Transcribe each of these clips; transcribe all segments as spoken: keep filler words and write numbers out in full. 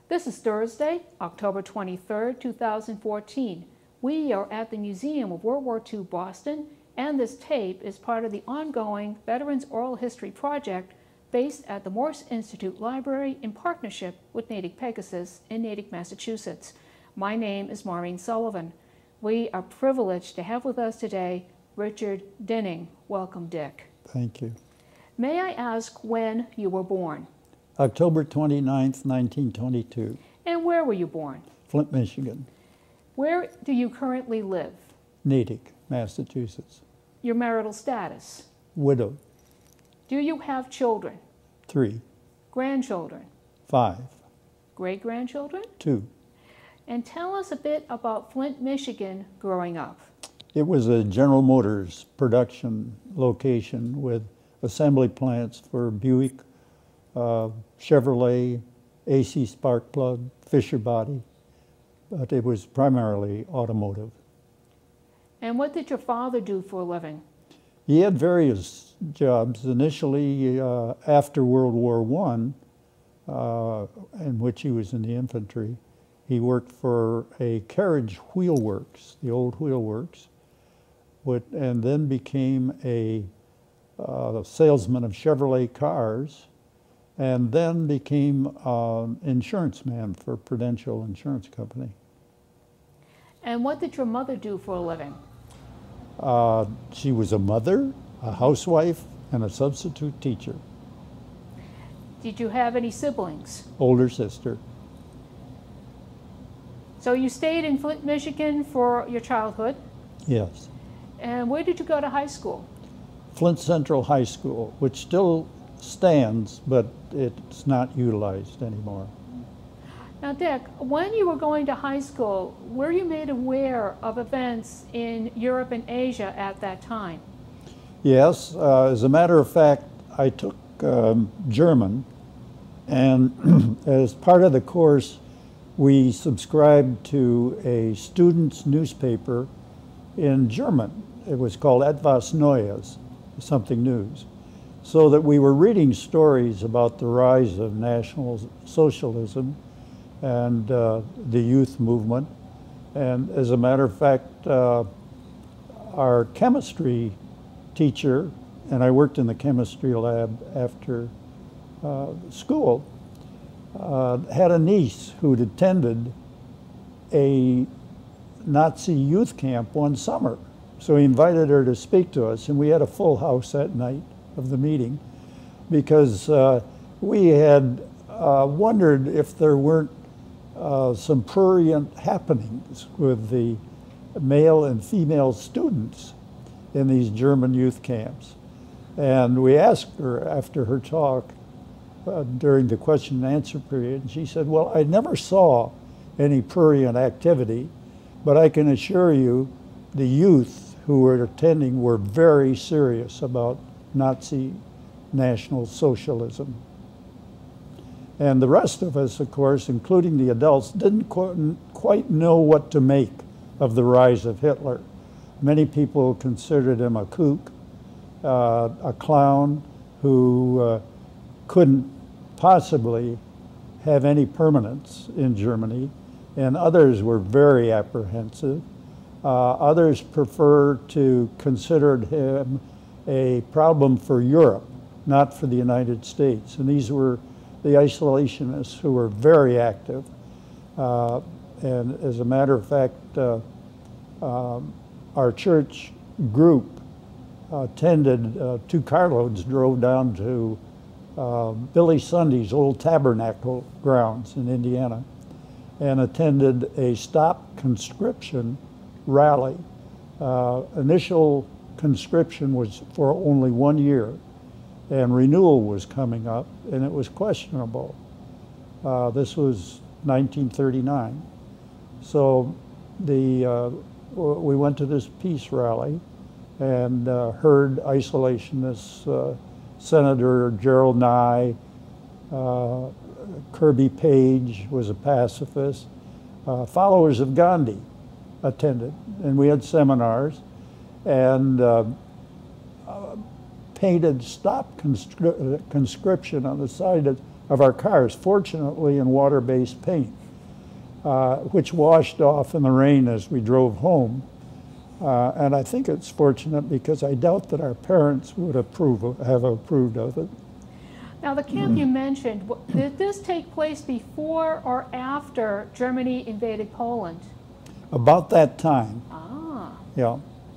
This is Thursday, October twenty-third, two thousand fourteen. We are at the Museum of World War Two Boston, and this tape is part of the ongoing Veterans Oral History Project based at the Morse Institute Library in partnership with Natick Pegasus in Natick, Massachusetts. My name is Maureen Sullivan. We are privileged to have with us today Richard Dinning. Welcome, Dick. Thank you. May I ask when you were born? October twenty-ninth, nineteen twenty-two. And where were you born? Flint, Michigan. Where do you currently live? Natick, Massachusetts. Your marital status? Widowed. Do you have children? Three. Grandchildren? Five. Great-grandchildren? Two. And tell us a bit about Flint, Michigan growing up. It was a General Motors production location with assembly plants for Buick, uh, Chevrolet, A C Spark Plug, Fisher Body, but it was primarily automotive. And what did your father do for a living? He had various jobs. Initially, uh, after World War One, uh, in which he was in the infantry, he worked for a carriage wheel works, the old wheel works, but, and then became a uh, salesman of Chevrolet cars, and then became an insurance man for Prudential Insurance Company. And what did your mother do for a living? Uh, she was a mother, a housewife, and a substitute teacher. Did you have any siblings? Older sister. So you stayed in Flint, Michigan for your childhood. Yes. And where did you go to high school? Flint Central High School, which still stands, but it's not utilized anymore. Now, Dick, when you were going to high school, were you made aware of events in Europe and Asia at that time? Yes. Uh, as a matter of fact, I took um, German, and as part of the course, we subscribed to a student's newspaper in German. It was called Etwas Neues, something news. So that we were reading stories about the rise of National Socialism and uh, the youth movement. And as a matter of fact, uh, our chemistry teacher, and I worked in the chemistry lab after uh, school, uh, had a niece who'd attended a Nazi youth camp one summer. So he invited her to speak to us, and we had a full house that night of the meeting because uh, we had uh, wondered if there weren't uh, some prurient happenings with the male and female students in these German youth camps. And we asked her after her talk uh, during the question and answer period, and she said, well, I never saw any prurient activity, but I can assure you the youth who were attending were very serious about Nazi National Socialism. And the rest of us, of course, including the adults, didn't qu quite know what to make of the rise of Hitler. Many people considered him a kook, uh, a clown who uh, couldn't possibly have any permanence in Germany, and others were very apprehensive. Uh, others prefer to consider him a problem for Europe, not for the United States. And these were the isolationists who were very active. Uh, and as a matter of fact, uh, um, our church group attended, uh, two carloads drove down to uh, Billy Sunday's old tabernacle grounds in Indiana and attended a stop conscription rally. Uh, initial conscription was for only one year, and renewal was coming up, and it was questionable. Uh, this was nineteen thirty-nine. So the, uh, we went to this peace rally and uh, heard isolationists, uh, Senator Gerald Nye, uh, Kirby Page was a pacifist, uh, followers of Gandhi attended, and we had seminars, and uh, uh, painted stop conscri conscription on the side of of our cars, fortunately in water-based paint, uh, which washed off in the rain as we drove home. Uh, and I think it's fortunate because I doubt that our parents would approve of, have approved of it. Now, the camp you mentioned, did this take place before or after Germany invaded Poland? About that time. Ah. Yeah.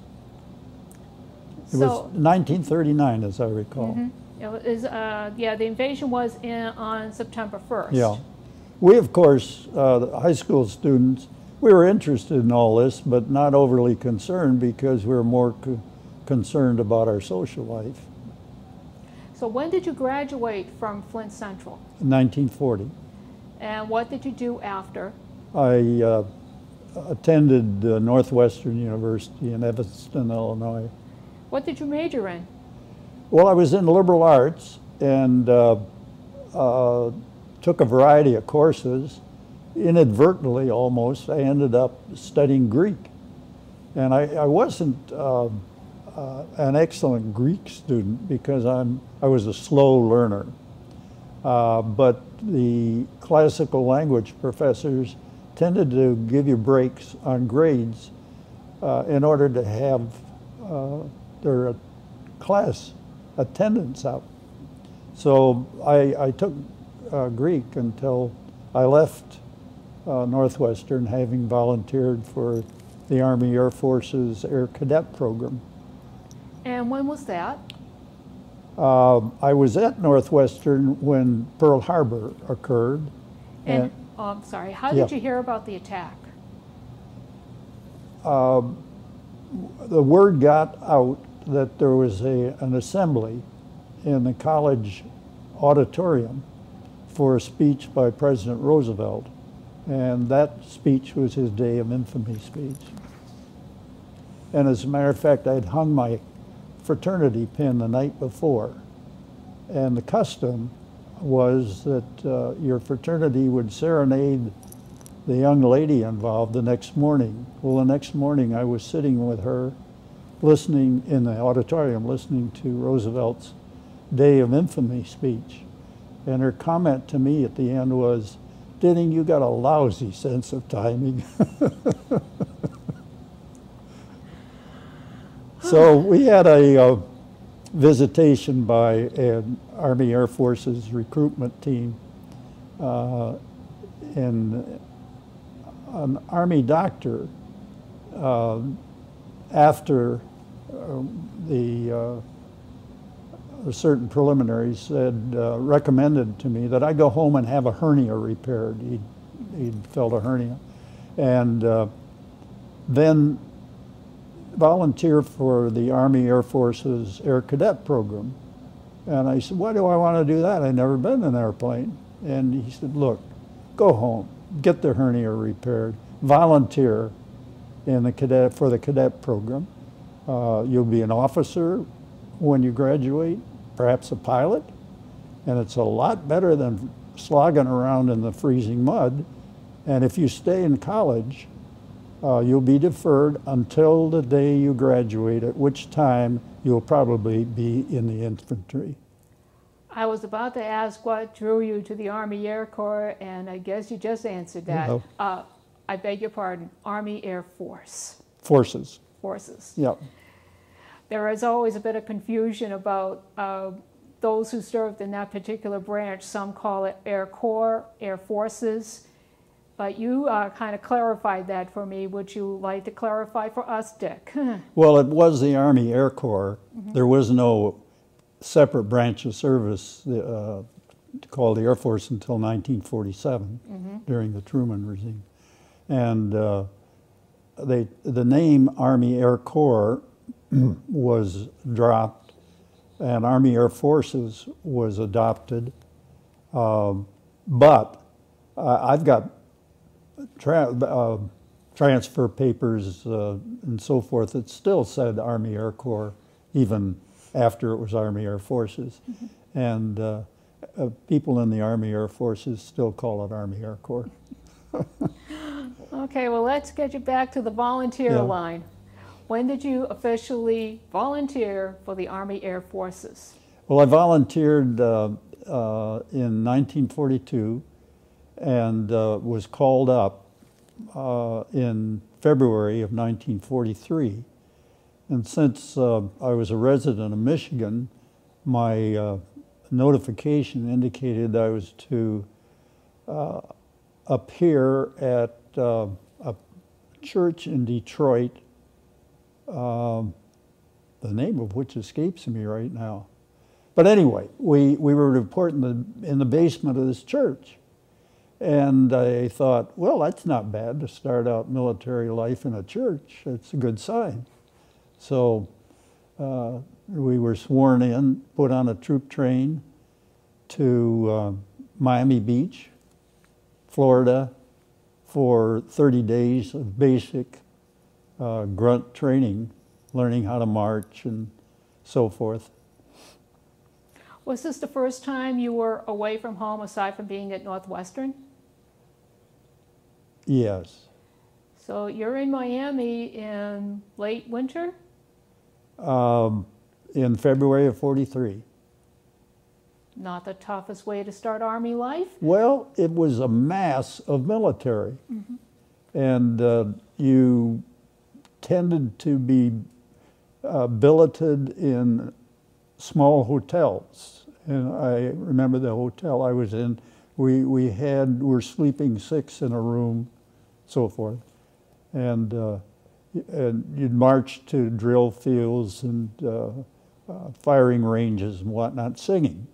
It So, was nineteen thirty-nine, as I recall. mm-hmm. It was, uh, yeah, the invasion was in, on September first. Yeah. We, of course, uh, the high school students, we were interested in all this, but not overly concerned because we were more co concerned about our social life. So when did you graduate from Flint Central? In nineteen forty. And what did you do after? I uh, attended uh, Northwestern University in Evanston, Illinois. What did you major in? Well, I was in liberal arts and uh, uh, took a variety of courses. Inadvertently, almost, I ended up studying Greek. And I, I wasn't uh, uh, an excellent Greek student because I'm, I was a slow learner. Uh, but the classical language professors tended to give you breaks on grades uh, in order to have uh, their class attendance up. So I, I took uh, Greek until I left uh, Northwestern, having volunteered for the Army Air Force's Air Cadet program. And when was that? Uh, I was at Northwestern when Pearl Harbor occurred. And, and oh, I'm sorry, how yeah. did you hear about the attack? Uh, the word got out that there was a, an assembly in the college auditorium for a speech by President Roosevelt. And that speech was his Day of Infamy speech. And as a matter of fact, I'd hung my fraternity pin the night before. And the custom was that uh, your fraternity would serenade the young lady involved the next morning. Well, the next morning I was sitting with her, listening in the auditorium, listening to Roosevelt's Day of Infamy speech. And her comment to me at the end was, "Denning, you got a lousy sense of timing." So we had a uh, visitation by an Army Air Force's recruitment team, uh, and an Army doctor, uh, after uh, the uh, certain preliminaries, said, uh, recommended to me that I go home and have a hernia repaired. He'd, he'd felt a hernia. And uh, then volunteer for the Army Air Force's Air Cadet program. And I said, why do I want to do that? I've never been in an airplane. And he said, look, go home, get the hernia repaired, volunteer in the cadet for the cadet program. Uh, you'll be an officer when you graduate, perhaps a pilot, and it's a lot better than slogging around in the freezing mud. And if you stay in college, Uh, you'll be deferred until the day you graduate, at which time you'll probably be in the infantry. I was about to ask what drew you to the Army Air Corps, and I guess you just answered that. Yeah. Uh, I beg your pardon, Army Air Force. Forces. Forces. Yeah. There is always a bit of confusion about uh, those who served in that particular branch. Some call it Air Corps, Air Forces. But you uh, kind of clarified that for me. Would you like to clarify for us, Dick? Well, it was the Army Air Corps. Mm-hmm. There was no separate branch of service uh, called the Air Force until nineteen forty-seven, mm-hmm. during the Truman regime. And uh, they, the name Army Air Corps was dropped, and Army Air Forces was adopted. Um, but uh, I've got Tra uh, transfer papers uh, and so forth that still said Army Air Corps, even after it was Army Air Forces. Mm-hmm. And uh, uh, people in the Army Air Forces still call it Army Air Corps. Okay, well, let's get you back to the volunteer Yeah. line. When did you officially volunteer for the Army Air Forces? Well, I volunteered uh, uh, in nineteen forty-two and uh, was called up uh, in February of nineteen forty-three. And since uh, I was a resident of Michigan, my uh, notification indicated I was to uh, appear at uh, a church in Detroit, um, the name of which escapes me right now. But anyway, we, we were reporting the, in the basement of this church. And I thought, well, that's not bad to start out military life in a church. It's a good sign. So uh, we were sworn in, put on a troop train to uh, Miami Beach, Florida, for thirty days of basic uh, grunt training, learning how to march and so forth. Was this the first time you were away from home aside from being at Northwestern? Yes. So you're in Miami in late winter? Um, in February of forty-three. Not the toughest way to start Army life? Well, it was a mass of military. Mm-hmm. And uh, you tended to be uh, billeted in small hotels. And I remember the hotel I was in, we, we had, we were sleeping six in a room, so forth. And, uh, and you'd march to drill fields and uh, uh, firing ranges and whatnot, singing.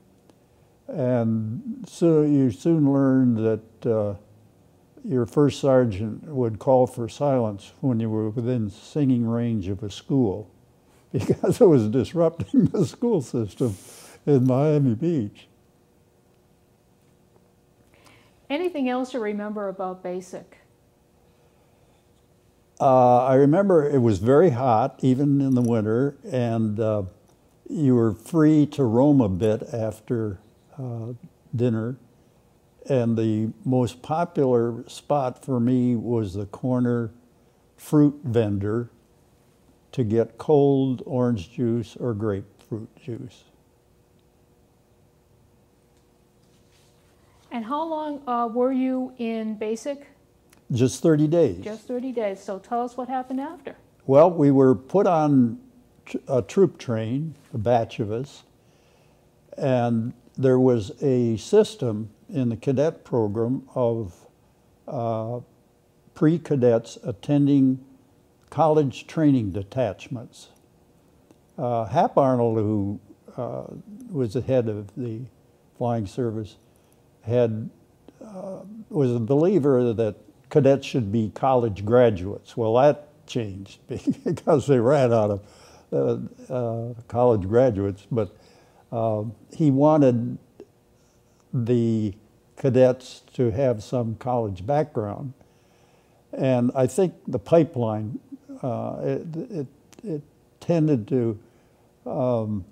And so you soon learned that uh, your first sergeant would call for silence when you were within singing range of a school, because it was disrupting the school system in Miami Beach. Anything else you remember about basic? Uh, I remember it was very hot, even in the winter, and uh, you were free to roam a bit after uh, dinner. And the most popular spot for me was the corner fruit vendor to get cold orange juice or grapefruit juice. And how long uh, were you in basic? Just thirty days. Just thirty days. So tell us what happened after. Well, we were put on a troop train, a batch of us, and there was a system in the cadet program of uh, pre-cadets attending college training detachments. Uh, Hap Arnold, who uh, was the head of the flying service, had uh, was a believer that cadets should be college graduates. Well, that changed because they ran out of uh, uh, college graduates, but uh, he wanted the cadets to have some college background. And I think the pipeline, uh, it, it, it tended to um,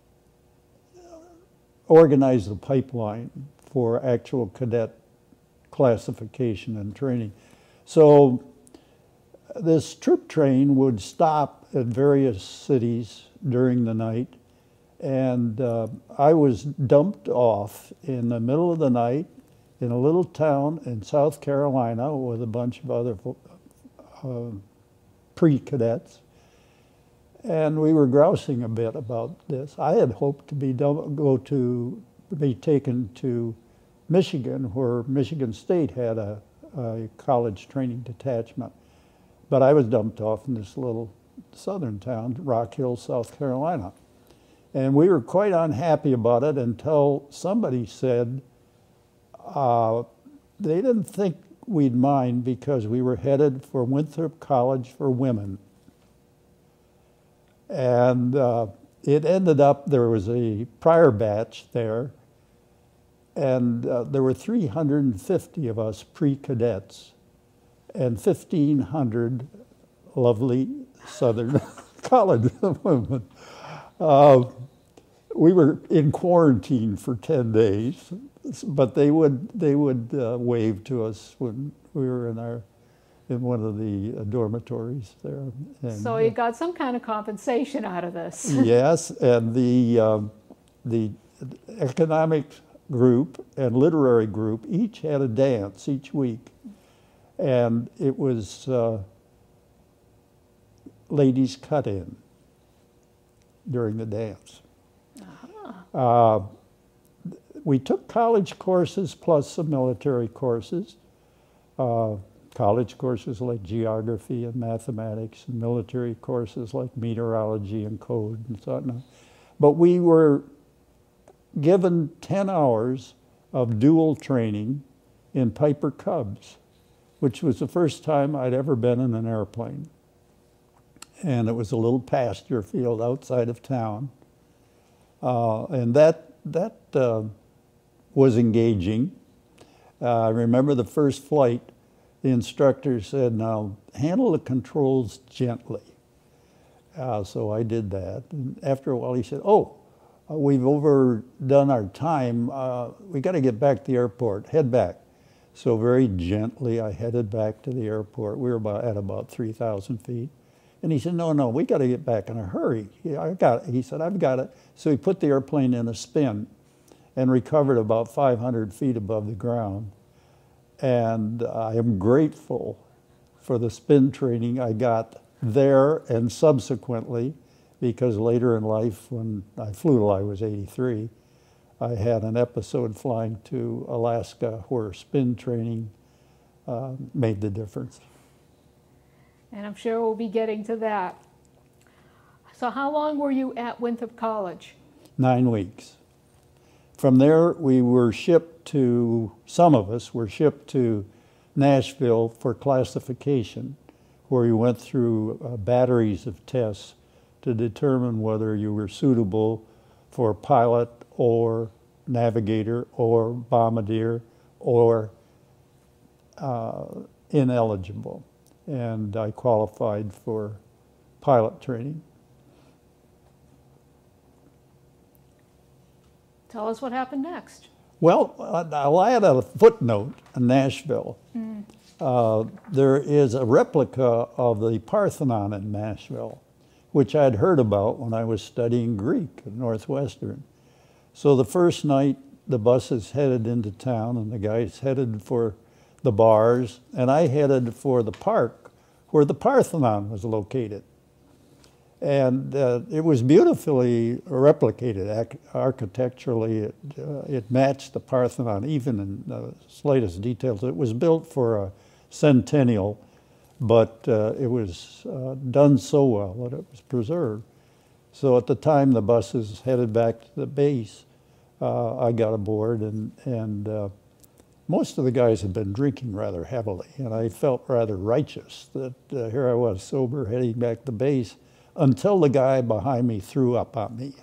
organize the pipeline for actual cadet classification and training. So this troop train would stop at various cities during the night, and uh, I was dumped off in the middle of the night in a little town in South Carolina with a bunch of other uh, pre-cadets. And we were grousing a bit about this. I had hoped to be go to be taken to Michigan, where Michigan State had a, a college training detachment. But I was dumped off in this little southern town, Rock Hill, South Carolina. And we were quite unhappy about it until somebody said uh, they didn't think we'd mind because we were headed for Winthrop College for Women. And uh, it ended up, there was a prior batch there, and uh, there were three hundred fifty of us pre-cadets and fifteen hundred lovely Southern college women. Uh, we were in quarantine for ten days, but they would they would uh, wave to us when we were in our in one of the uh, dormitories there. And, so you got some kind of compensation out of this. Yes, and the um, the economic group and literary group each had a dance each week. And it was uh, ladies cut in during the dance. Uh-huh. Uh, we took college courses plus some military courses. Uh, college courses like geography and mathematics, and military courses like meteorology and code and so on. But we were given ten hours of dual training in Piper Cubs, which was the first time I'd ever been in an airplane. And it was a little pasture field outside of town. Uh, and that, that uh, was engaging. Uh, I remember the first flight, the instructor said, now handle the controls gently. Uh, so I did that. And after a while he said, oh, uh, we've overdone our time. Uh, we got to get back to the airport. Head back. So very gently I headed back to the airport. We were about, at about three thousand feet. And he said, no, no, we got to get back in a hurry. Yeah, I got it. He said, I've got it. So he put the airplane in a spin and recovered about five hundred feet above the ground. And I am grateful for the spin training I got there and subsequently, because later in life, when I flew till I was eighty-three, I had an episode flying to Alaska where spin training uh, made the difference. And I'm sure we'll be getting to that. So how long were you at Winthrop College? Nine weeks. From there, we were shipped to, some of us were shipped to Nashville for classification, where we went through uh, batteries of tests to determine whether you were suitable for pilot or navigator or bombardier or uh, ineligible. And I qualified for pilot training. Tell us what happened next. Well, I'll add a footnote in Nashville. Mm. Uh, there is a replica of the Parthenon in Nashville, which I'd heard about when I was studying Greek at Northwestern. So the first night, the buses headed into town, and the guys headed for the bars, and I headed for the park where the Parthenon was located. And uh, it was beautifully replicated architecturally. It, uh, it matched the Parthenon, even in the slightest details. It was built for a centennial, but uh, it was uh, done so well that it was preserved. So at the time the buses headed back to the base, uh, I got aboard, and, and uh, most of the guys had been drinking rather heavily, and I felt rather righteous that uh, here I was sober heading back to base, until the guy behind me threw up on me.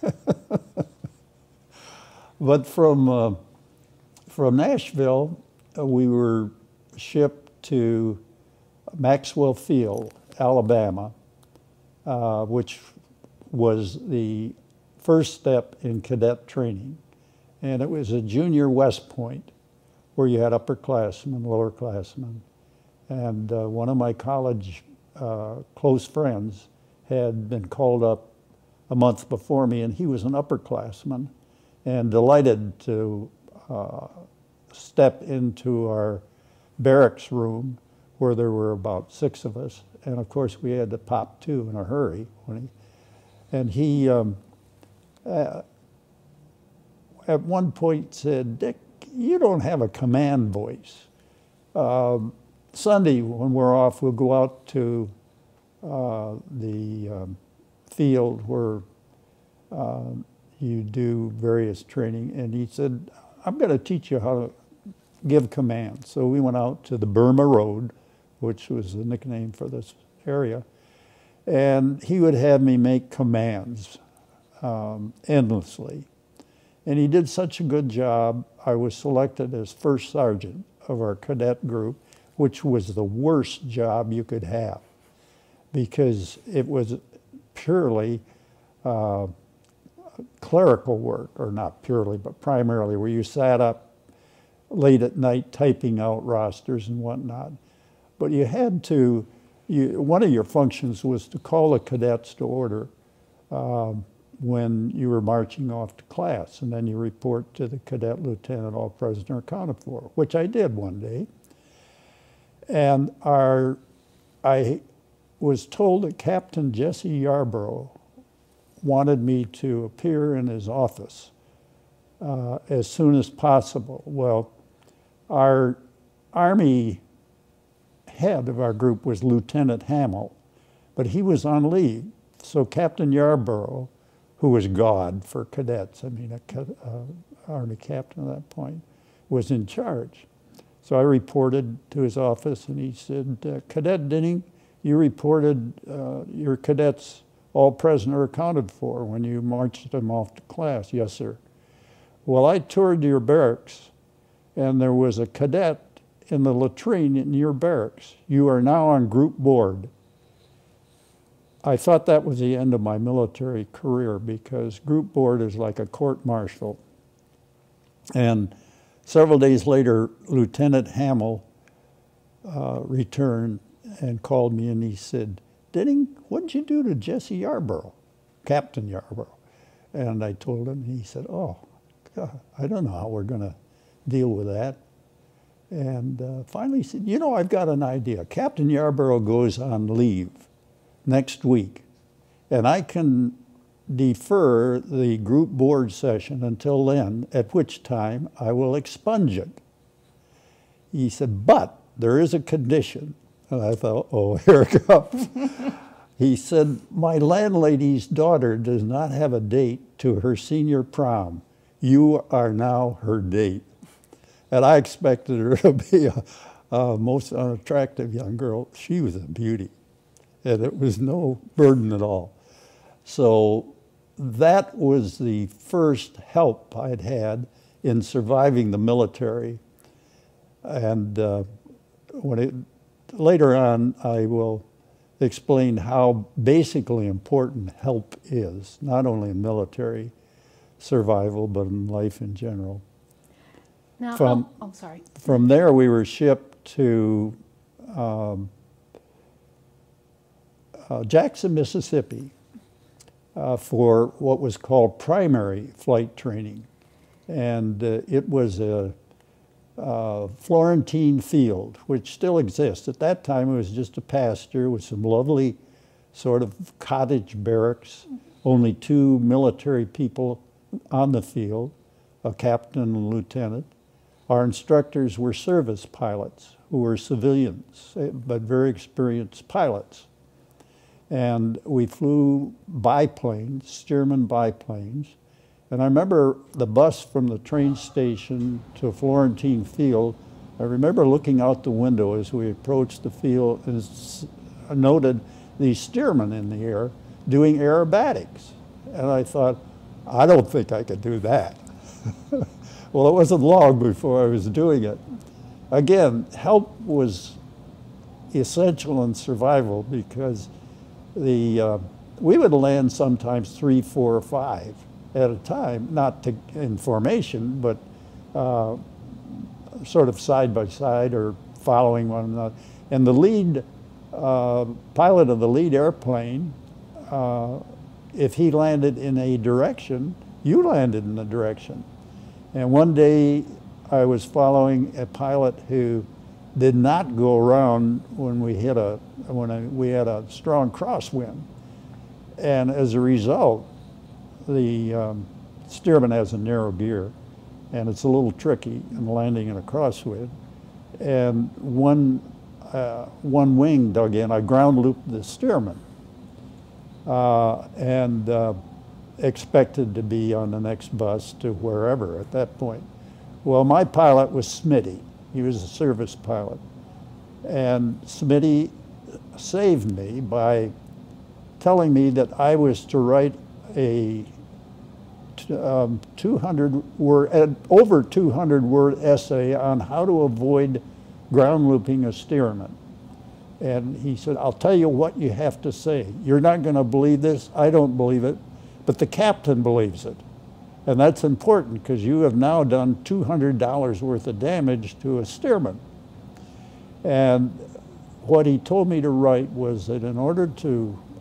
But from, uh, from Nashville, uh, we were shipped to Maxwell Field, Alabama, uh, which was the first step in cadet training. And it was a junior West Point where you had upperclassmen, lowerclassmen. And uh, one of my college uh, close friends had been called up a month before me, and he was an upperclassman and delighted to uh, step into our barracks room where there were about six of us. And of course we had to pop two in a hurry. When he, and he um, uh, at one point said, Dick, you don't have a command voice. Um, Sunday when we're off, we'll go out to Uh, the um, field where uh, you do various training, and he said, I'm going to teach you how to give commands. So we went out to the Burma Road, which was the nickname for this area, and he would have me make commands um, endlessly. And he did such a good job, I was selected as first sergeant of our cadet group, which was the worst job you could have, because it was purely uh, clerical work, or not purely, but primarily, where you sat up late at night typing out rosters and whatnot. But you had to, you, one of your functions was to call the cadets to order. Um, when you were marching off to class, and then you report to the cadet lieutenant, all present or accounted for, which I did one day. And our, I was told that Captain Jesse Yarborough wanted me to appear in his office uh, as soon as possible. Well, our Army head of our group was Lieutenant Hamill, but he was on leave. So Captain Yarborough, who was God for cadets, I mean, a uh, Army captain at that point, was in charge. So I reported to his office, and he said, uh, Cadet Dinning, you reported uh, your cadets all present or accounted for when you marched them off to class. Yes, sir. Well, I toured your barracks, and there was a cadet in the latrine in your barracks. You are now on group board. I thought that was the end of my military career, because group board is like a court martial. And several days later, Lieutenant Hamill uh, returned and called me, and he said, Dinning, what did you do to Jesse Yarborough, Captain Yarborough? And I told him, and he said, oh, God, I don't know how we're going to deal with that. And uh, finally he said, you know, I've got an idea. Captain Yarborough goes on leave next week, and I can defer the group board session until then, at which time I will expunge it. He said, but there is a condition. And I thought, oh, here it comes. He said, my landlady's daughter does not have a date to her senior prom. You are now her date. And I expected her to be a, a most unattractive young girl. She was a beauty, and it was no burden at all. So that was the first help I'd had in surviving the military. And uh, when it, later on, I will explain how basically important help is, not only in military survival, but in life in general. Now, from, oh, oh, sorry. From there, we were shipped to um, uh, Jackson, Mississippi, uh, for what was called primary flight training. And uh, it was a uh, Florentine field, which still exists. At that time, it was just a pasture with some lovely sort of cottage barracks, only two military people on the field, a captain and a lieutenant. Our instructors were service pilots who were civilians, but very experienced pilots. And we flew biplanes, Stearman biplanes. And I remember the bus from the train station to Florentine Field. I remember looking out the window as we approached the field and noted these steermen in the air doing aerobatics. And I thought, I don't think I could do that. Well, it wasn't long before I was doing it. Again, help was essential in survival, because the uh, we would land sometimes three, four, or five at a time, not to, in formation, but uh, sort of side by side or following one another. And the lead uh, pilot of the lead airplane, uh, if he landed in a direction, you landed in a direction. And one day I was following a pilot who did not go around when we hit a, when I, we had a strong crosswind. And as a result, the um, steerman has a narrow gear, and it's a little tricky in landing in a crosswind. And one, uh, one wing dug in, I ground looped the steerman. Uh, and uh, expected to be on the next bus to wherever at that point. Well, my pilot was Smitty. He was a service pilot. And Smitty saved me by telling me that I was to write a um, two hundred word, over two hundred word essay on how to avoid ground looping a steerman. And he said, I'll tell you what you have to say. You're not going to believe this. I don't believe it. But the captain believes it. And that's important, because you have now done two hundred dollars worth of damage to a steerman. And what he told me to write was that in order to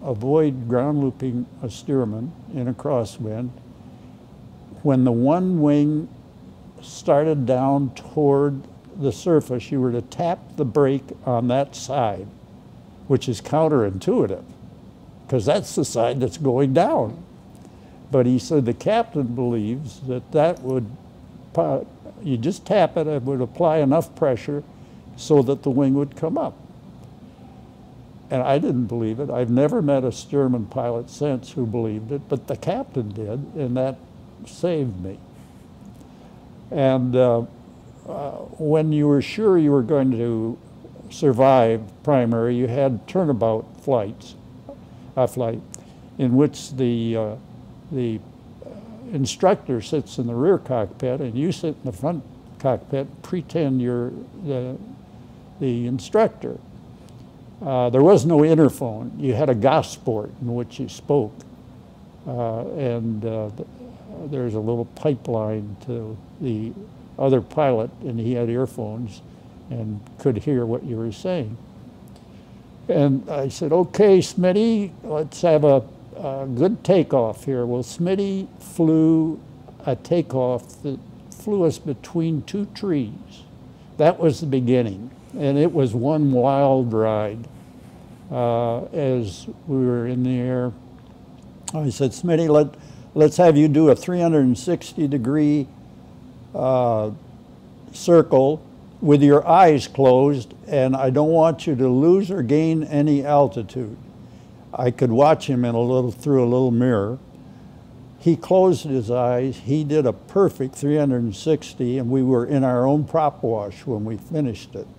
avoid ground looping a steerman in a crosswind. When the one wing started down toward the surface, you were to tap the brake on that side, which is counterintuitive, because that's the side that's going down. But he said the captain believes that that would, you just tap it, it would apply enough pressure so that the wing would come up. And I didn't believe it. I've never met a steerman pilot since who believed it, but the captain did, and that saved me. And uh, uh, when you were sure you were going to survive primary, you had turnabout flights, a flight, in which the uh, the instructor sits in the rear cockpit and you sit in the front cockpit, pretend you're the, the instructor. Uh, there was no interphone. You had a Gosport in which you spoke. Uh, and uh, th there's a little pipeline to the other pilot, and he had earphones and could hear what you were saying. And I said, okay, Smitty, let's have a, a good takeoff here. Well, Smitty flew a takeoff that flew us between two trees. That was the beginning. And it was one wild ride. Uh, as we were in the air, I said, Smitty, let, let's have you do a three hundred sixty degree uh, circle with your eyes closed, and I don't want you to lose or gain any altitude. I could watch him in a little, through a little mirror. He closed his eyes. He did a perfect three hundred sixty, and we were in our own prop wash when we finished it.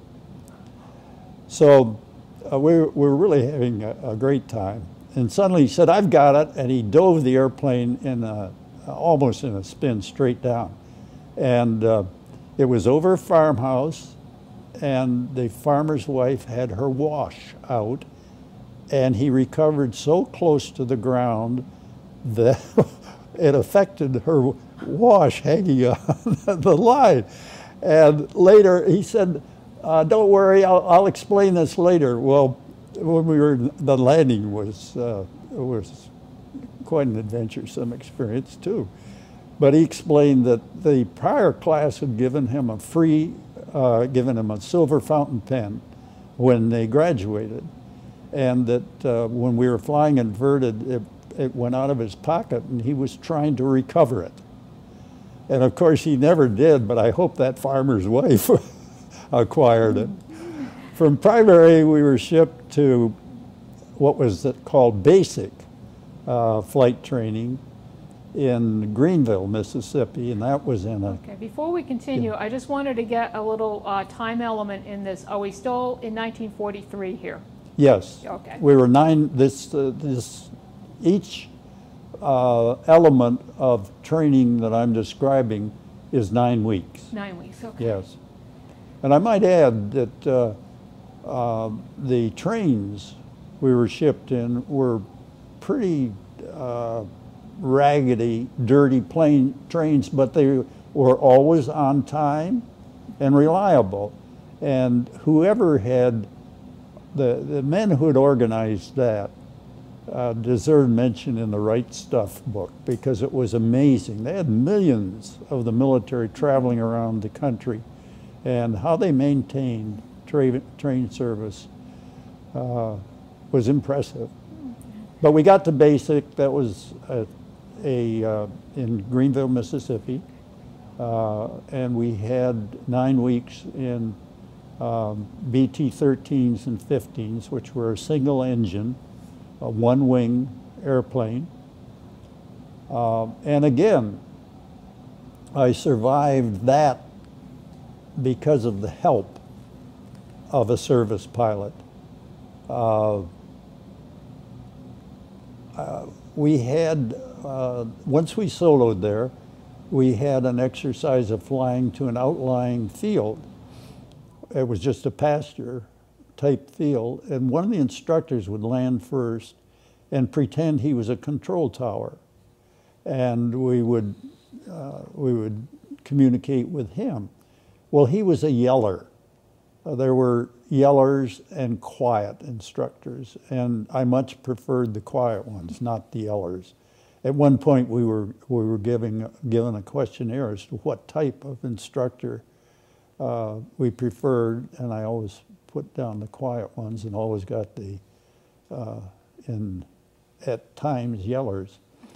So uh, we we're really having a, a great time. And suddenly he said, I've got it, and he dove the airplane in a, almost in a spin straight down. And uh, it was over a farmhouse, and the farmer's wife had her wash out, and he recovered so close to the ground that it affected her wash hanging on the line. And later he said, uh, don't worry, I'll, I'll explain this later. Well, when we were, the landing was, uh, was quite an adventuresome experience too. But he explained that the prior class had given him a free, uh, given him a silver fountain pen when they graduated. And that uh, when we were flying inverted, it, it went out of his pocket and he was trying to recover it. And of course he never did, but I hope that farmer's wife acquired it. From primary, we were shipped to what was called basic uh, flight training in Greenville, Mississippi, and that was in a... Okay, before we continue, I just wanted to get a little uh, time element in this. Are we still in nineteen forty-three here? Yes. Okay. We were nine, this, uh, this, each uh, element of training that I'm describing is nine weeks. Nine weeks, okay. Yes. And I might add that uh, uh, the trains we were shipped in were pretty uh, raggedy, dirty plane trains, but they were always on time and reliable. And whoever had, the, the men who had organized that uh, deserved mention in the Right Stuff book because it was amazing. They had millions of the military traveling around the country, and how they maintained tra train service uh, was impressive. But we got to basic. That was a, a uh, in Greenville, Mississippi, uh, and we had nine weeks in um, B T thirteens and fifteens, which were a single engine, a one wing airplane. Uh, and again, I survived that because of the help of a service pilot. Uh, uh, we had, uh, once we soloed there, we had an exercise of flying to an outlying field. It was just a pasture type field, and one of the instructors would land first and pretend he was a control tower. And we would, uh, we would communicate with him. Well, he was a yeller. Uh, there were yellers and quiet instructors, and I much preferred the quiet ones, not the yellers. At one point, we were we were giving given a questionnaire as to what type of instructor uh, we preferred, and I always put down the quiet ones, and always got the uh, in at times yellers.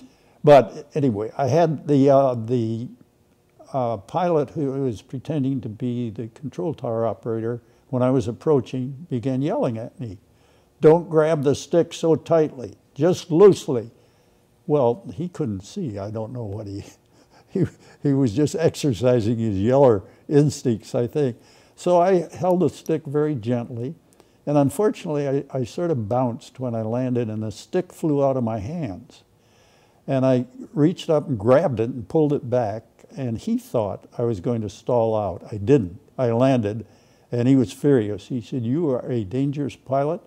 But anyway, I had the uh, the uh, pilot who was pretending to be the control tower operator. When I was approaching, began yelling at me, "Don't grab the stick so tightly, just loosely." Well, he couldn't see. I don't know what he, he, he was just exercising his yeller instincts, I think. So I held the stick very gently, and unfortunately I, I sort of bounced when I landed, and the stick flew out of my hands. And I reached up and grabbed it and pulled it back, and he thought I was going to stall out. I didn't. I landed, and he was furious. He said, "You are a dangerous pilot.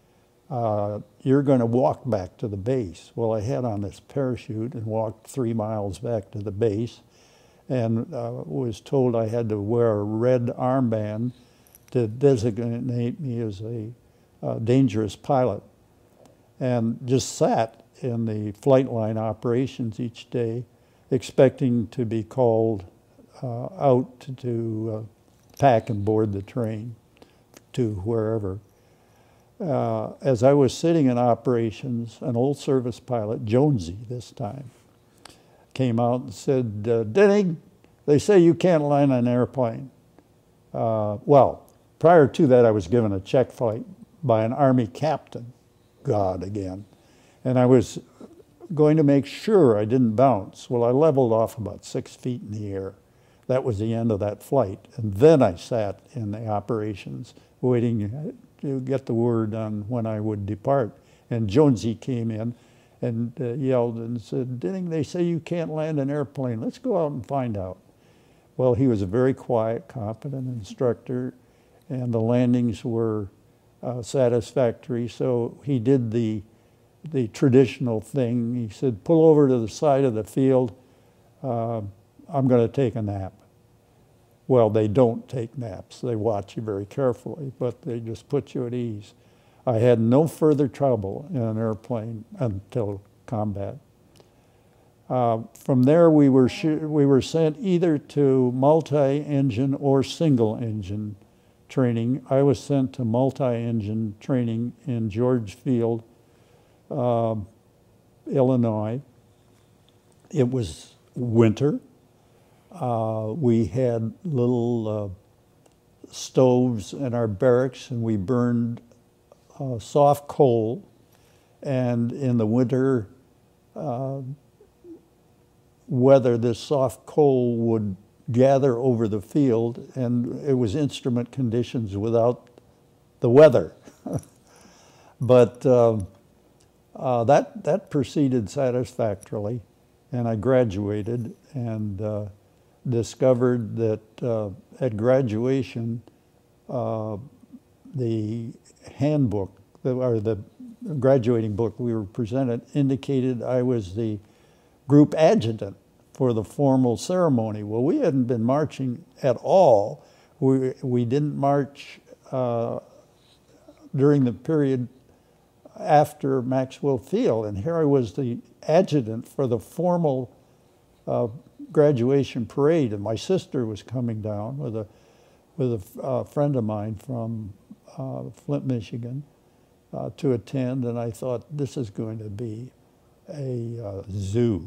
Uh, you're going to walk back to the base." Well, I had on this parachute and walked three miles back to the base, and uh, was told I had to wear a red armband to designate me as a uh, dangerous pilot, and just sat in the flight line operations each day, expecting to be called uh, out to, to uh, pack and board the train to wherever. Uh, as I was sitting in operations, an old service pilot, Jonesy this time, came out and said, uh, "Denning, they say you can't land an airplane." Uh, well, prior to that, I was given a check flight by an Army captain, God again, and I was going to make sure I didn't bounce. Well, I leveled off about six feet in the air. That was the end of that flight, and then I sat in the operations waiting to get the word on when I would depart. And Jonesy came in and uh, yelled and said, "Denning, they say you can't land an airplane. Let's go out and find out." Well, he was a very quiet, competent instructor, and the landings were uh, satisfactory. So he did the, the traditional thing. He said, "Pull over to the side of the field. Uh, I'm going to take a nap." Well, they don't take naps. They watch you very carefully, but they just put you at ease. I had no further trouble in an airplane until combat. Uh, from there, we were, we were sent either to multi-engine or single-engine training. I was sent to multi-engine training in George Field, uh, Illinois. It was winter. Uh, we had little uh, stoves in our barracks, and we burned uh, soft coal. And in the winter uh, weather, this soft coal would gather over the field, and it was instrument conditions without the weather. But uh, uh, that, that proceeded satisfactorily, and I graduated, and uh, discovered that uh, at graduation, uh, the handbook, the, or the graduating book we were presented, indicated I was the group adjutant for the formal ceremony. Well, we hadn't been marching at all. We, we didn't march uh, during the period after Maxwell Field, and here I was the adjutant for the formal uh, graduation parade, and my sister was coming down with a with a uh, friend of mine from uh, Flint, Michigan, uh, to attend, and I thought, this is going to be a uh, zoo.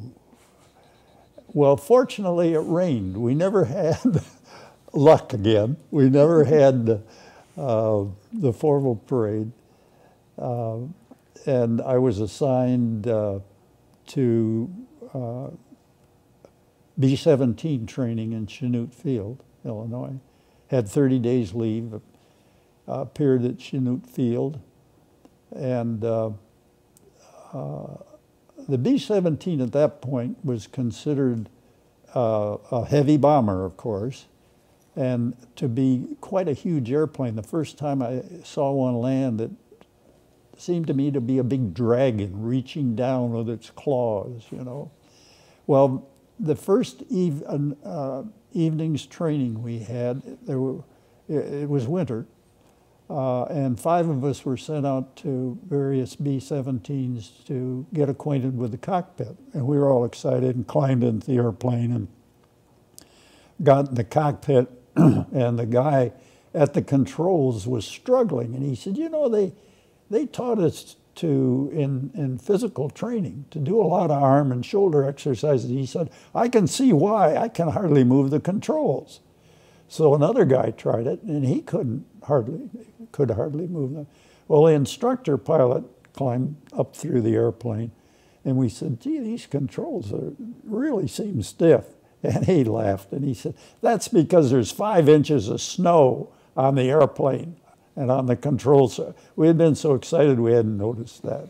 Well, fortunately, it rained. We never had luck again. We never had uh, the formal parade, uh, and I was assigned uh, to uh, B seventeen training in Chanute Field, Illinois. Had thirty days leave, uh, appeared at Chanute Field, and uh, uh, the B seventeen at that point was considered uh, a heavy bomber, of course, and to be quite a huge airplane. The first time I saw one land, it seemed to me to be a big dragon reaching down with its claws, you know. Well, the first eve, uh, evening's training we had, there were, it, it was winter, Uh, and five of us were sent out to various B seventeens to get acquainted with the cockpit. And we were all excited and climbed into the airplane and got in the cockpit. And the guy at the controls was struggling. And he said, you know, they, they taught us to, in, in physical training, to do a lot of arm and shoulder exercises. He said, I can see why. I can hardly move the controls. So another guy tried it, and he couldn't hardly, could hardly move them. Well, the instructor pilot climbed up through the airplane, and we said, gee, these controls are, really seem stiff. And he laughed, and he said, that's because there's five inches of snow on the airplane and on the controls. We had been so excited we hadn't noticed that.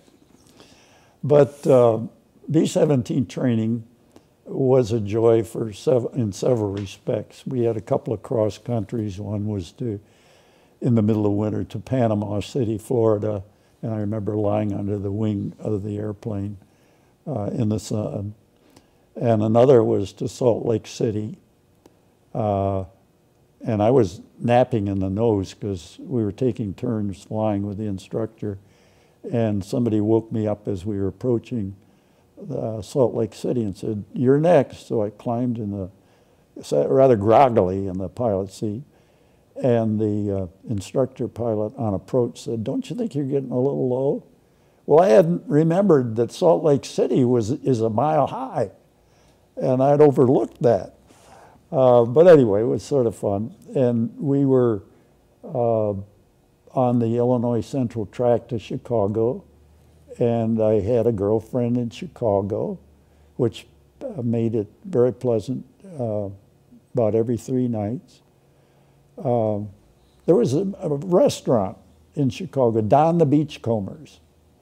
But uh, B seventeen training was a joy for sev in several respects. We had a couple of cross countries. One was to, in the middle of winter, to Panama City, Florida, and I remember lying under the wing of the airplane uh, in the sun. And another was to Salt Lake City, uh, and I was napping in the nose because we were taking turns flying with the instructor, and somebody woke me up as we were approaching Uh, Salt Lake City and said, you're next. So I climbed in the, sat rather groggily in the pilot seat, and the uh, instructor pilot on approach said, don't you think you're getting a little low? Well, I hadn't remembered that Salt Lake City was is a mile high, and I'd overlooked that. Uh, but anyway, it was sort of fun. And we were uh, on the Illinois Central track to Chicago, and I had a girlfriend in Chicago, which uh, made it very pleasant uh, about every three nights. Uh, there was a, a restaurant in Chicago, Don the Beachcombers.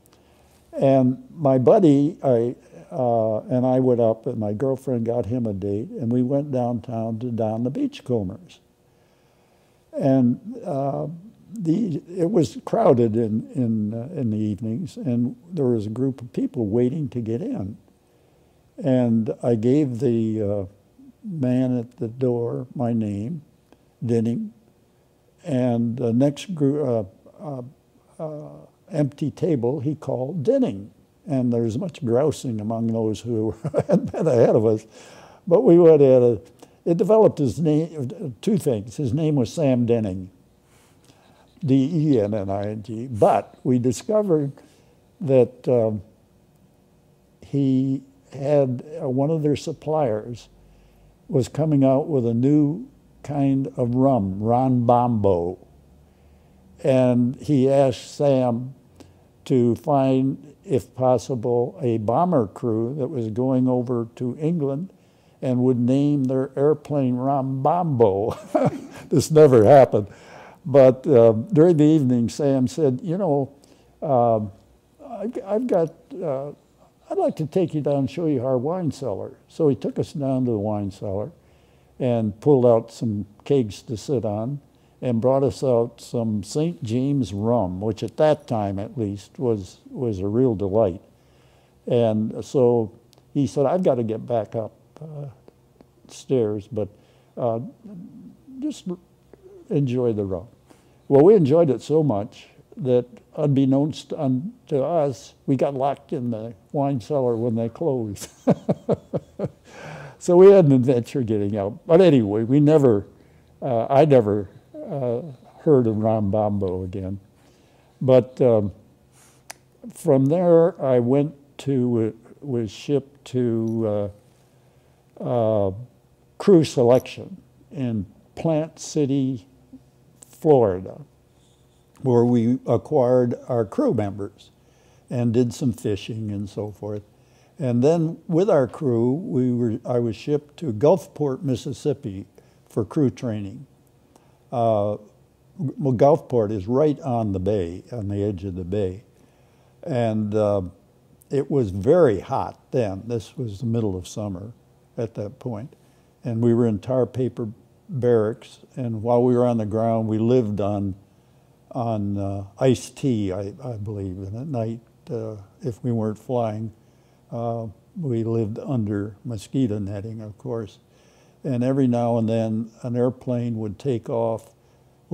And my buddy I, uh, and I went up, and my girlfriend got him a date, and we went downtown to Don the Beachcombers. And uh, The, it was crowded in, in, uh, in the evenings, and there was a group of people waiting to get in. And I gave the uh, man at the door my name, Dinning, and the next group, uh, uh, uh, empty table he called Dinning. And there was much grousing among those who had been ahead of us. But we went at it. It developed his name, two things. His name was Sam Dinning. D E N N I N G, but we discovered that um, he had, uh, one of their suppliers was coming out with a new kind of rum, Ron Bombo, and he asked Sam to find, if possible, a bomber crew that was going over to England and would name their airplane Ron Bombo. This never happened. But uh, during the evening, Sam said, you know, uh, I've, I've got, uh, I'd like to take you down and show you our wine cellar. So he took us down to the wine cellar and pulled out some kegs to sit on and brought us out some Saint James rum, which at that time, at least, was, was a real delight. And so he said, I've got to get back up uh, stairs, but uh, just enjoy the rum. Well, we enjoyed it so much that, unbeknownst to us, we got locked in the wine cellar when they closed. So we had an adventure getting out. But anyway, we never, uh, I never uh, heard of Ron Bombo again. But um, from there, I went to, uh, was shipped to uh, uh, crew selection in Plant City, Florida, where we acquired our crew members and did some fishing and so forth. And then with our crew, we were, I was shipped to Gulfport, Mississippi for crew training. Uh, well, Gulfport is right on the bay, on the edge of the bay. And uh, it was very hot then. This was the middle of summer at that point. And we were in tar paper barracks, and while we were on the ground, we lived on on uh, iced tea, I, I believe. And at night, uh, if we weren't flying, uh, we lived under mosquito netting, of course. And every now and then, an airplane would take off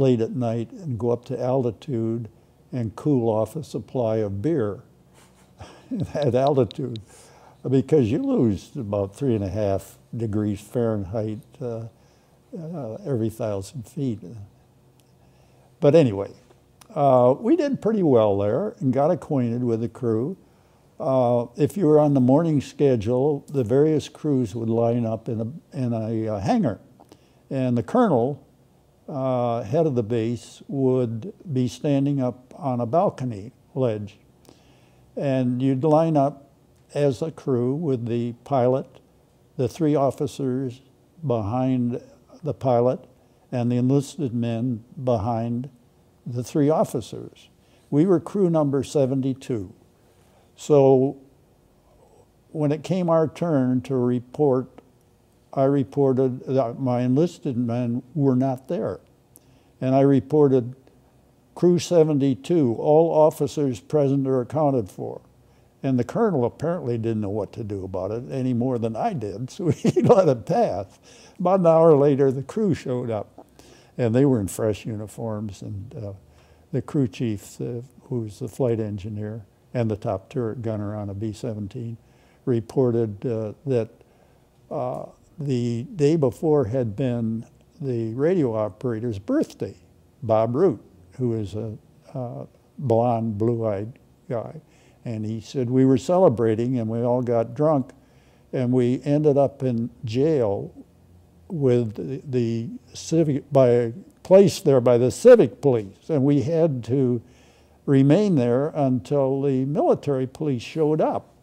late at night and go up to altitude and cool off a supply of beer at altitude, because you lose about three and a half degrees Fahrenheit uh, uh, every thousand feet. But anyway, uh, we did pretty well there and got acquainted with the crew. Uh, if you were on the morning schedule, the various crews would line up in a, in a uh, hangar. And the colonel, uh, head of the base, would be standing up on a balcony ledge. And you'd line up as a crew with the pilot, the three officers behind the pilot, and the enlisted men behind the three officers. We were crew number seventy-two. So when it came our turn to report, I reported that my enlisted men were not there. And I reported crew seventy-two, all officers present or accounted for. And the colonel apparently didn't know what to do about it any more than I did, so he let it pass. About an hour later, the crew showed up, and they were in fresh uniforms, and uh, the crew chief, uh, who was the flight engineer, and the top turret gunner on a B seventeen, reported uh, that uh, the day before had been the radio operator's birthday, Bob Root, who is a uh, blonde, blue-eyed guy. And he said we were celebrating and we all got drunk, and we ended up in jail with the, the civic, by placed there by the civic police, and we had to remain there until the military police showed up.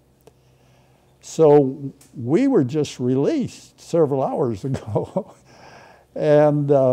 So we were just released several hours ago. And uh,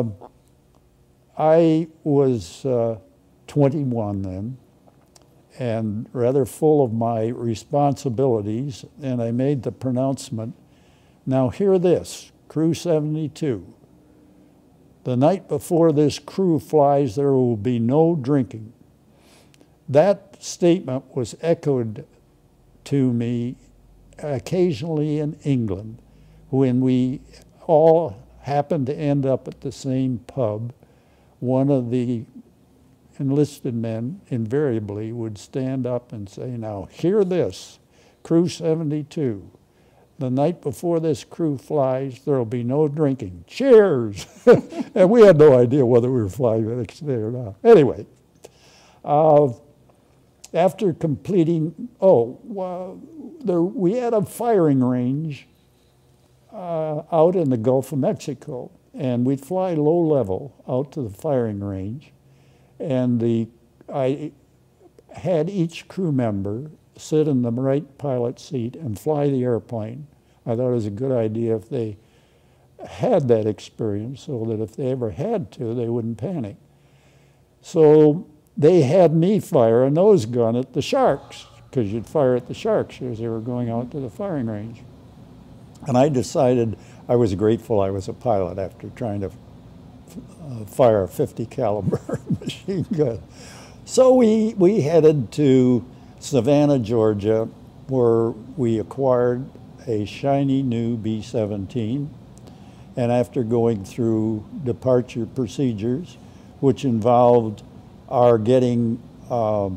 I was uh, twenty-one then, and rather full of my responsibilities, and I made the pronouncement, now hear this, crew seventy-two. The night before this crew flies, there will be no drinking. That statement was echoed to me occasionally in England when we all happened to end up at the same pub. One of the enlisted men invariably would stand up and say, now hear this, crew seventy-two. The night before this crew flies, there will be no drinking. Cheers! And we had no idea whether we were flying the next day or not. Anyway, uh, after completing, oh, well, there, we had a firing range uh, out in the Gulf of Mexico, and we'd fly low level out to the firing range, and the I had each crew member sit in the right pilot seat and fly the airplane. I thought it was a good idea if they had that experience, so that if they ever had to, they wouldn't panic. So they had me fire a nose gun at the sharks, because you'd fire at the sharks as they were going out to the firing range. And I decided I was grateful I was a pilot after trying to uh, fire a fifty caliber machine gun. So we, we headed to Savannah, Georgia, where we acquired a shiny new B seventeen. And after going through departure procedures, which involved our getting uh,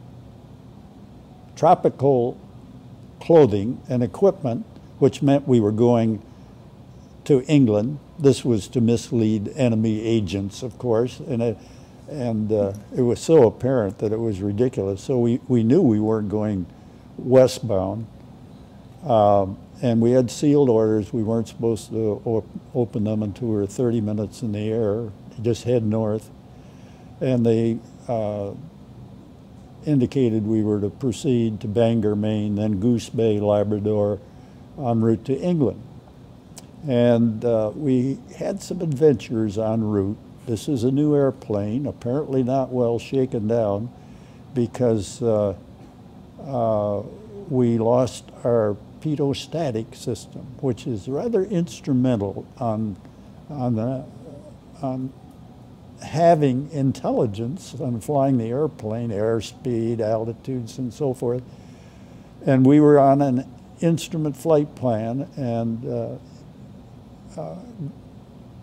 tropical clothing and equipment, which meant we were going to England. This was to mislead enemy agents, of course, and it, and uh, it was so apparent that it was ridiculous. So we, we knew we weren't going westbound, um, and we had sealed orders. We weren't supposed to op open them until we were thirty minutes in the air. Just head north. And they uh, indicated we were to proceed to Bangor, Maine, then Goose Bay, Labrador, en route to England. And uh, we had some adventures en route. This is a new airplane, apparently not well shaken down, because uh, uh, we lost our pedostatic system, which is rather instrumental on, on, the, on having intelligence on flying the airplane, airspeed, altitudes, and so forth. And we were on an instrument flight plan, and uh, uh,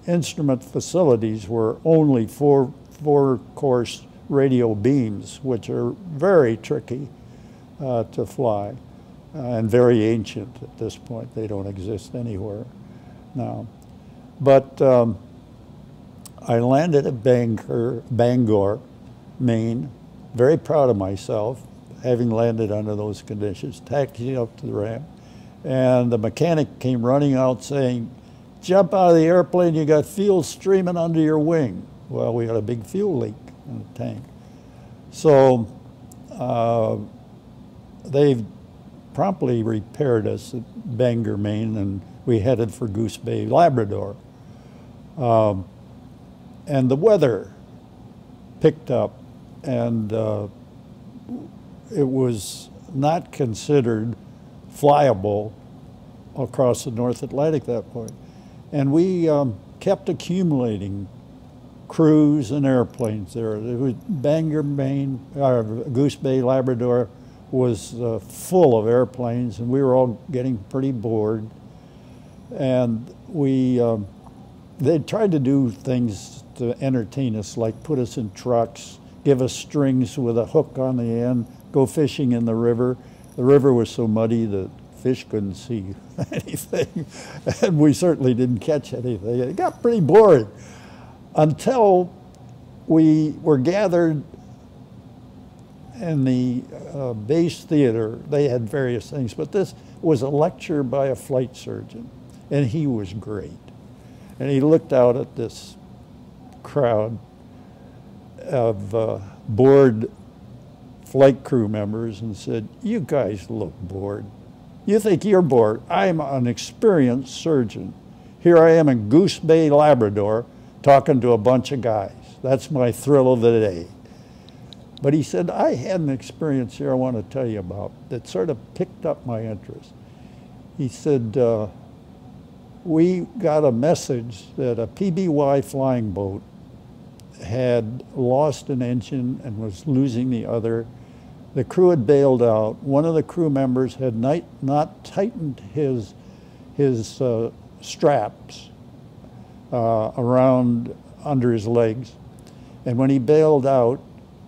instrument facilities were only four, four course radio beams, which are very tricky uh, to fly uh, and very ancient at this point. They don't exist anywhere now. But um, I landed at Bangor, Bangor, Maine, very proud of myself, having landed under those conditions, taxiing up to the ramp, and the mechanic came running out saying, "Jump out of the airplane, you got fuel streaming under your wing." Well, we had a big fuel leak in the tank. So uh, they promptly repaired us at Bangor, Maine, and we headed for Goose Bay, Labrador. Um, and the weather picked up, and uh, it was not considered flyable across the North Atlantic at that point. And we um, kept accumulating crews and airplanes there. It was Bangor, Maine, uh, Goose Bay, Labrador was uh, full of airplanes, and we were all getting pretty bored. And we, um, they tried to do things to entertain us, like put us in trucks, give us strings with a hook on the end, go fishing in the river. The river was so muddy that fish couldn't see anything, and we certainly didn't catch anything. It got pretty boring until we were gathered in the uh, base theater. They had various things, but this was a lecture by a flight surgeon, and he was great. And he looked out at this crowd of uh, bored flight crew members and said, "You guys look bored. You think you're bored? I'm an experienced surgeon. Here I am in Goose Bay, Labrador, talking to a bunch of guys. That's my thrill of the day." But he said, "I had an experience here I want to tell you about that sort of picked up my interest." He said, uh, "We got a message that a P B Y flying boat had lost an engine and was losing the other. The crew had bailed out. One of the crew members had not, not tightened his, his uh, straps uh, around under his legs. And when he bailed out,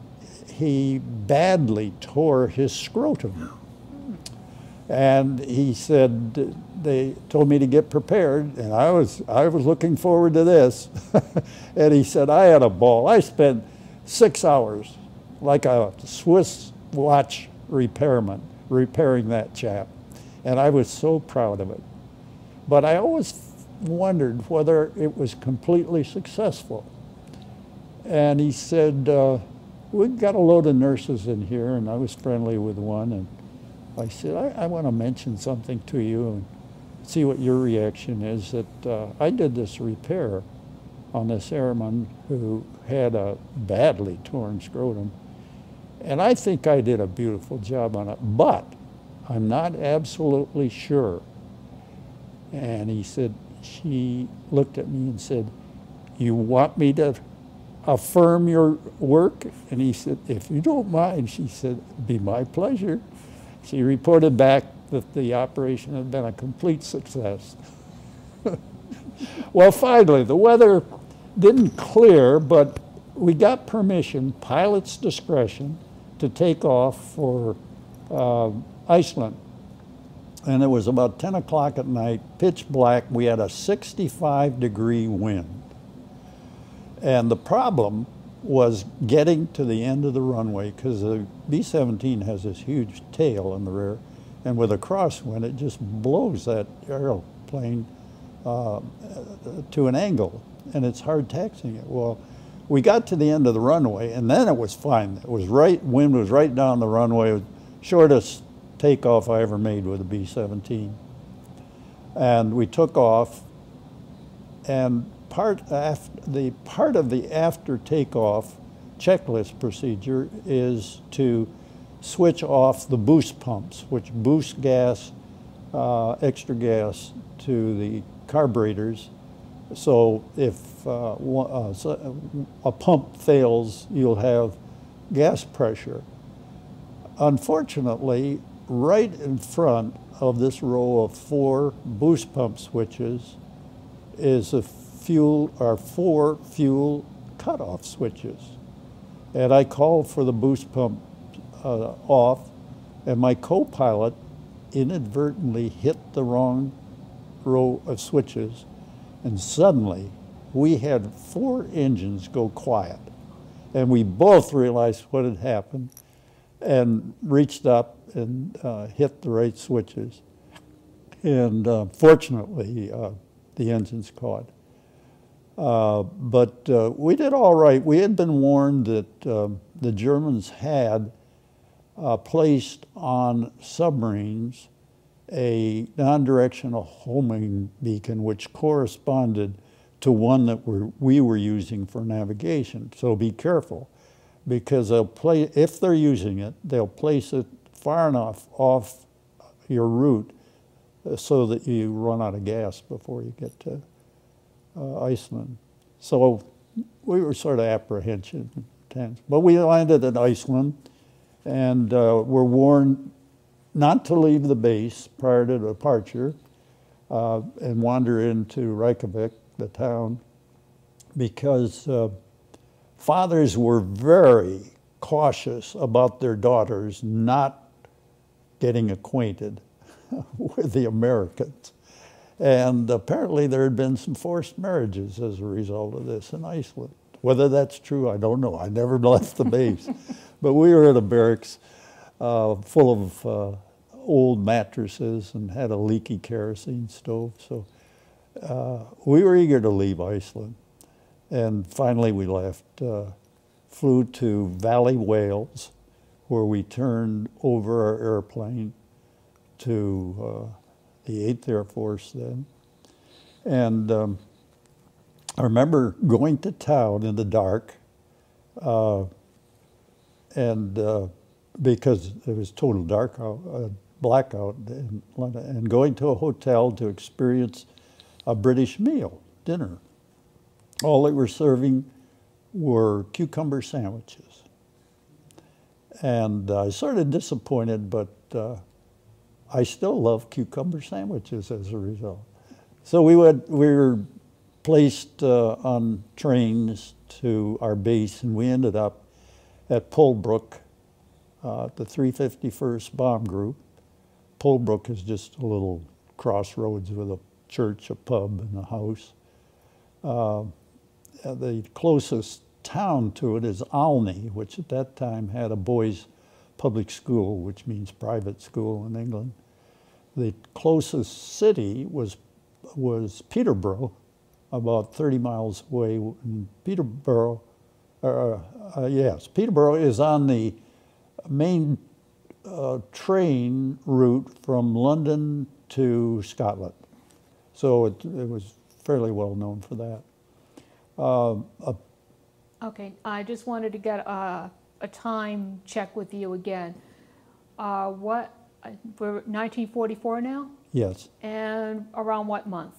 he badly tore his scrotum. And he said, they told me to get prepared, and I was, I was looking forward to this. And he said, I had a ball. I spent six hours like a Swiss watch repairman repairing that chap. And I was so proud of it. But I always wondered whether it was completely successful. And he said, uh, we've got a load of nurses in here, and I was friendly with one, and I said, I, I want to mention something to you and see what your reaction is, that uh, I did this repair on this airman who had a badly torn scrotum, and I think I did a beautiful job on it, but I'm not absolutely sure. And he said, she looked at me and said, you want me to affirm your work? And he said, if you don't mind. She said, it'd be my pleasure. She reported back that the operation had been a complete success. Well, finally, the weather didn't clear, but we got permission, pilot's discretion, to take off for uh, Iceland. And it was about ten o'clock at night, pitch black. We had a sixty-five degree wind. And the problem was getting to the end of the runway, because the B seventeen has this huge tail in the rear, and with a crosswind it just blows that airplane uh, to an angle, and it's hard taxiing it. Well, we got to the end of the runway, and then it was fine. It was right, wind was right down the runway. It was shortest takeoff I ever made with a B seventeen. And we took off, and part af the part of the after takeoff checklist procedure is to switch off the boost pumps, which boost gas, uh, extra gas to the carburetors. So if uh, one, uh, so a pump fails, you'll have gas pressure. Unfortunately, right in front of this row of four boost pump switches is a fuel, our four fuel cutoff switches. And I called for the boost pump uh, off, and my co-pilot inadvertently hit the wrong row of switches, and suddenly we had four engines go quiet. And we both realized what had happened and reached up and uh, hit the right switches. And uh, fortunately, uh, the engines caught. Uh, but uh, we did all right. We had been warned that uh, the Germans had uh, placed on submarines a non-directional homing beacon which corresponded to one that we're, we were using for navigation. So be careful, because they'll play, if they're using it, they'll place it far enough off your route so that you run out of gas before you get to uh, Iceland. So we were sort of apprehensive, tense. But we landed in Iceland, and uh, were warned not to leave the base prior to departure uh, and wander into Reykjavik, the town, because uh, fathers were very cautious about their daughters not getting acquainted with the Americans. And apparently there had been some forced marriages as a result of this in Iceland. Whether that's true, I don't know. I never left the base. But we were at a barracks uh, full of uh, old mattresses and had a leaky kerosene stove. So uh, we were eager to leave Iceland. And finally we left, uh, flew to Valley, Wales, where we turned over our airplane to uh, the eighth Air Force then. And um, I remember going to town in the dark, uh, and uh, because it was total dark out, uh, blackout in London, and going to a hotel to experience a British meal, dinner. All they were serving were cucumber sandwiches. And I was sort of disappointed, but uh, I still love cucumber sandwiches as a result. So we, went, we were placed uh, on trains to our base, and we ended up at Polbrook, uh, the three fifty-first Bomb Group. Polbrook is just a little crossroads with a church, a pub, and a house. Uh, the closest town to it is Alney, which at that time had a boys' public school, which means private school in England. The closest city was, was Peterborough, about thirty miles away. And Peterborough, uh, uh, yes, Peterborough is on the main uh, train route from London to Scotland. So it, it was fairly well known for that. Uh, a, Okay, I just wanted to get a, a time check with you again. Uh, what, we're nineteen forty-four now? yes. And around what month?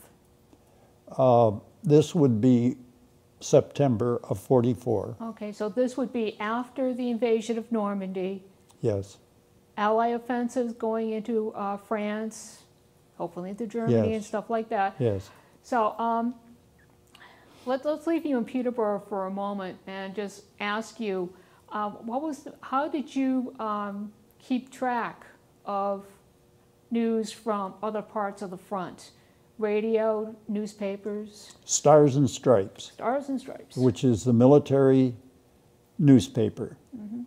Uh, this would be September of forty-four. Okay, so this would be after the invasion of Normandy, Yes. Allied offensives going into uh, France, hopefully into Germany Yes. and stuff like that. Yes. So um, let, let's leave you in Peterborough for a moment and just ask you, uh, what was the, how did you um, keep track of news from other parts of the front? Radio, newspapers? Stars and Stripes, Stars and Stripes. which is the military newspaper. Mm-hmm.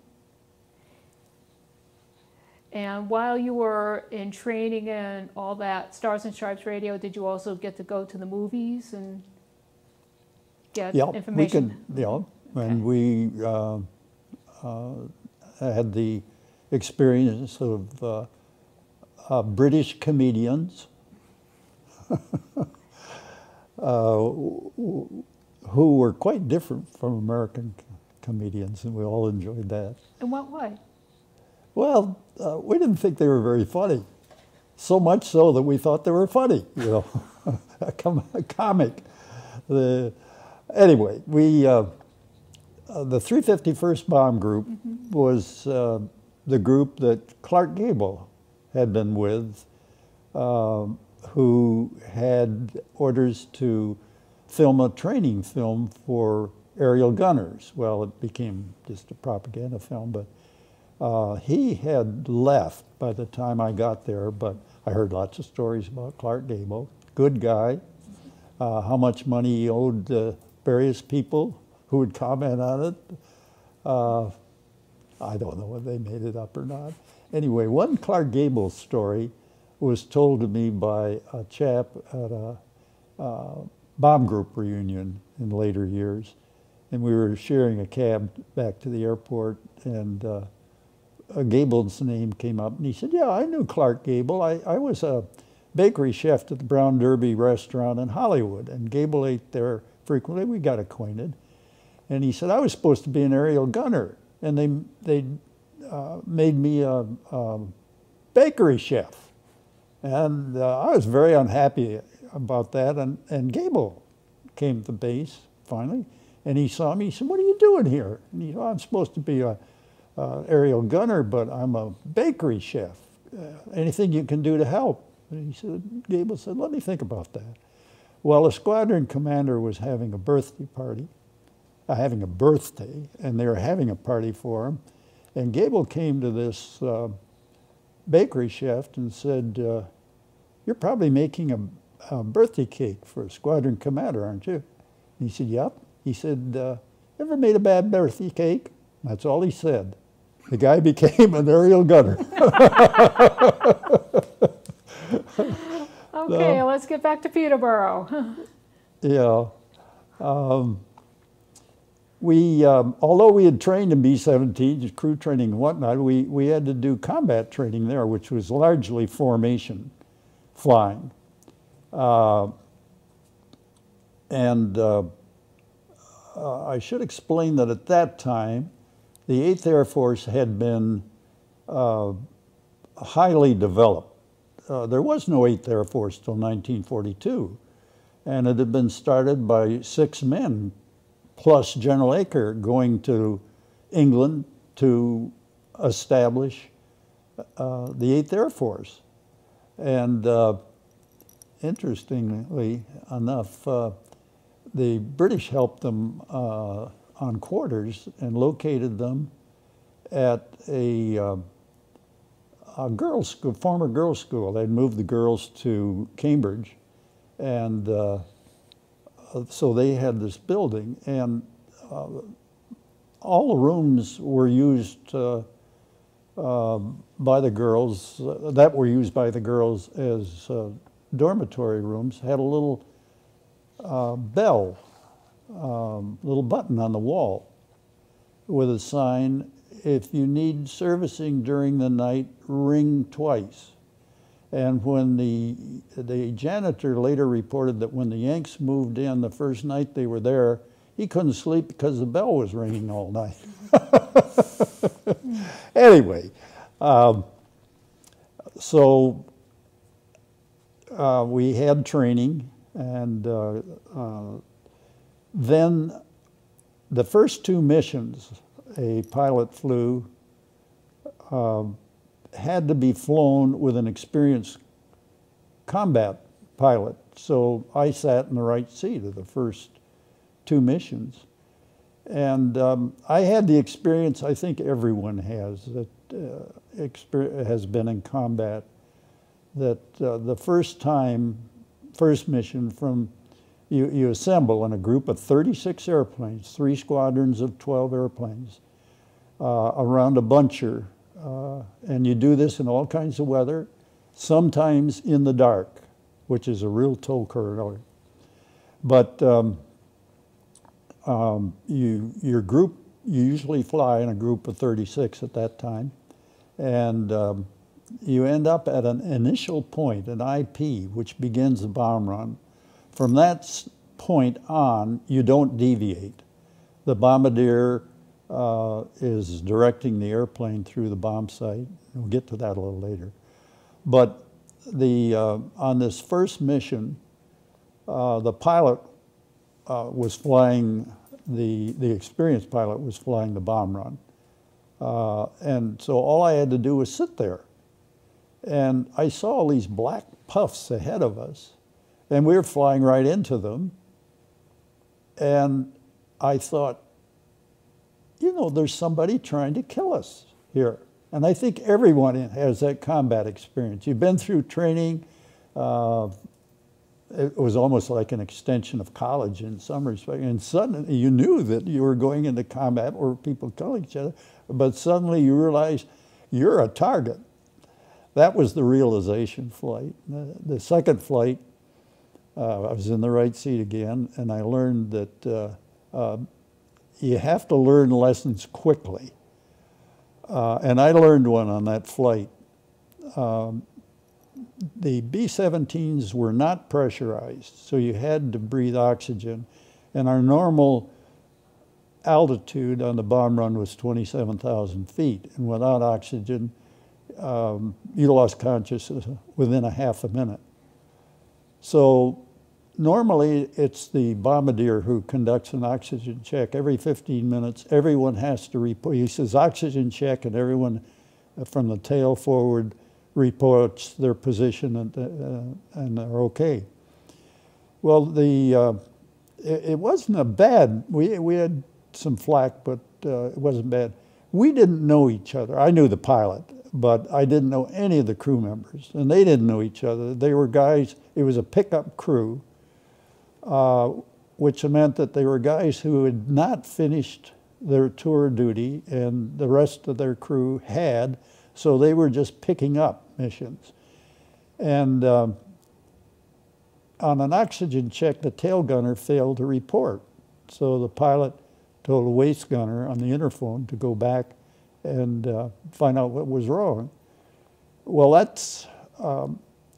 And while you were in training and all that, Stars and Stripes radio, did you also get to go to the movies and get Yeah, information? we could, yeah, Okay. and we uh, uh, had the experience of uh, uh, British comedians uh, who were quite different from American comedians, and we all enjoyed that. In what way? Well, uh, we didn't think they were very funny, so much so that we thought they were funny, you know, a, com a comic. The, anyway, we, uh, uh, the three fifty-first Bomb Group mm-hmm. was uh, the group that Clark Gable had been with, uh, who had orders to film a training film for aerial gunners. Well, it became just a propaganda film, but uh, he had left by the time I got there, but I heard lots of stories about Clark Gable. Good guy, uh, how much money he owed uh, various people who would comment on it. Uh, I don't know whether they made it up or not. Anyway, one Clark Gable story was told to me by a chap at a uh, bomb group reunion in later years. And we were sharing a cab back to the airport, and uh, Gable's name came up, and he said, yeah, I knew Clark Gable. I, I was a bakery chef at the Brown Derby restaurant in Hollywood, and Gable ate there frequently. We got acquainted. And he said, I was supposed to be an aerial gunner, and they, they uh, made me a, a bakery chef. And uh, I was very unhappy about that, and, and Gable came to the base finally, and he saw me. He said, what are you doing here? And he said, oh, I'm supposed to be a uh, aerial gunner, but I'm a bakery chef. Uh, anything you can do to help? And he said, Gable said, let me think about that. Well, a squadron commander was having a birthday party, uh, having a birthday, and they were having a party for him. And Gable came to this uh, bakery chef and said, uh, you're probably making a, a birthday cake for a squadron commander, aren't you? And he said, yep. He said, uh, ever made a bad birthday cake? That's all he said. The guy became an aerial gunner. Okay, so, let's get back to Peterborough. Yeah. Um, we, um, although we had trained in B seventeen, crew training and whatnot, we, we had to do combat training there, which was largely formation flying. Uh, and uh, uh, I should explain that at that time, the eighth Air Force had been uh, highly developed. Uh, there was no eighth Air Force till nineteen forty-two, and it had been started by six men, plus General Aker, going to England to establish uh, the eighth Air Force. And uh, interestingly enough, uh, the British helped them uh, on quarters and located them at a, uh, a girls' school, former girls' school. They'd moved the girls to Cambridge, and uh, so they had this building, and uh, all the rooms were used uh, uh, by the girls, uh, that were used by the girls as uh, dormitory rooms, had a little uh, bell, um, little button on the wall with a sign, if you need servicing during the night, ring twice. And when the, the janitor later reported that when the Yanks moved in the first night they were there, he couldn't sleep because the bell was ringing all night. Anyway, um, so uh, we had training, and uh, uh, then the first two missions a pilot flew uh, had to be flown with an experienced combat pilot. So I sat in the right seat of the first two missions. And um, I had the experience I think everyone has that uh, exper has been in combat, that uh, the first time, first mission from, you, you assemble in a group of thirty-six airplanes, three squadrons of twelve airplanes, uh, around a buncher. Uh, and you do this in all kinds of weather, sometimes in the dark, which is a real toe curler. But um, um, you, your group, you usually fly in a group of thirty-six at that time, and um, you end up at an initial point, an I P, which begins the bomb run. From that point on, you don't deviate. The bombardier uh, is directing the airplane through the bomb site. We'll get to that a little later. But the, uh, on this first mission, uh, the pilot uh, was flying, the, the experienced pilot was flying the bomb run. Uh, and so all I had to do was sit there. And I saw all these black puffs ahead of us, and we were flying right into them. And I thought, you know, there's somebody trying to kill us here. And I think everyone has that combat experience. You've been through training. Uh, it was almost like an extension of college in some respects. And suddenly you knew that you were going into combat where people kill each other, but suddenly you realize you're a target. That was the realization flight. The, the second flight, uh, I was in the right seat again, and I learned that uh, uh, you have to learn lessons quickly. Uh, and I learned one on that flight. Um, the B seventeens were not pressurized, so you had to breathe oxygen. And our normal altitude on the bomb run was twenty-seven thousand feet. And without oxygen, um, you lost consciousness within a half a minute. So normally it's the bombardier who conducts an oxygen check every fifteen minutes. Everyone has to report. He says oxygen check, and everyone from the tail forward reports their position, and, uh, and they're okay. Well, the uh, it, it wasn't a bad. We we had some flack, but uh, it wasn't bad. We didn't know each other. I knew the pilot, but I didn't know any of the crew members, and they didn't know each other. They were guys. It was a pickup crew. Uh, which meant that they were guys who had not finished their tour duty and the rest of their crew had, so they were just picking up missions. And um, on an oxygen check, the tail gunner failed to report. So the pilot told the waist gunner on the interphone to go back and uh, find out what was wrong. Well, that's, um,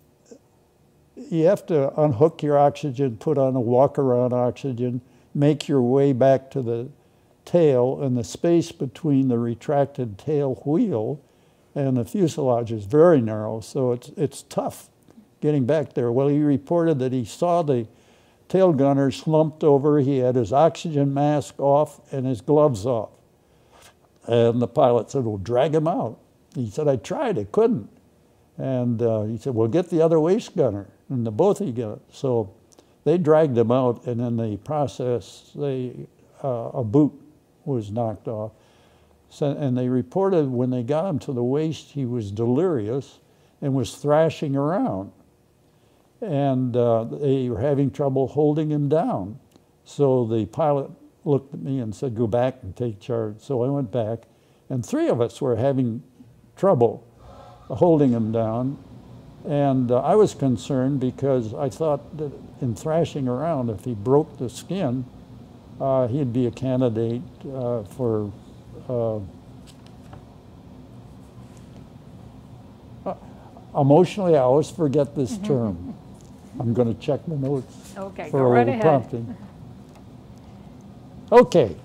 you have to unhook your oxygen, put on a walk-around oxygen, make your way back to the tail, and the space between the retracted tail wheel and the fuselage is very narrow, so it's, it's tough getting back there. Well, he reported that he saw the tail gunner slumped over. He had his oxygen mask off and his gloves off. And the pilot said, well, drag him out. He said, I tried, I couldn't. And uh, he said, well, get the other waist gunner. And the both of you get it. So they dragged him out, and in the process, they, uh, a boot was knocked off. So, and they reported when they got him to the waist, he was delirious and was thrashing around. And uh, they were having trouble holding him down. So the pilot looked at me and said, go back and take charge. So I went back, and three of us were having trouble holding him down. And uh, I was concerned because I thought that in thrashing around, if he broke the skin, uh, he'd be a candidate uh, for uh, uh, emotionally, I always forget this term. I'm going to check my notes Okay, for go a right little ahead. prompting. Okay.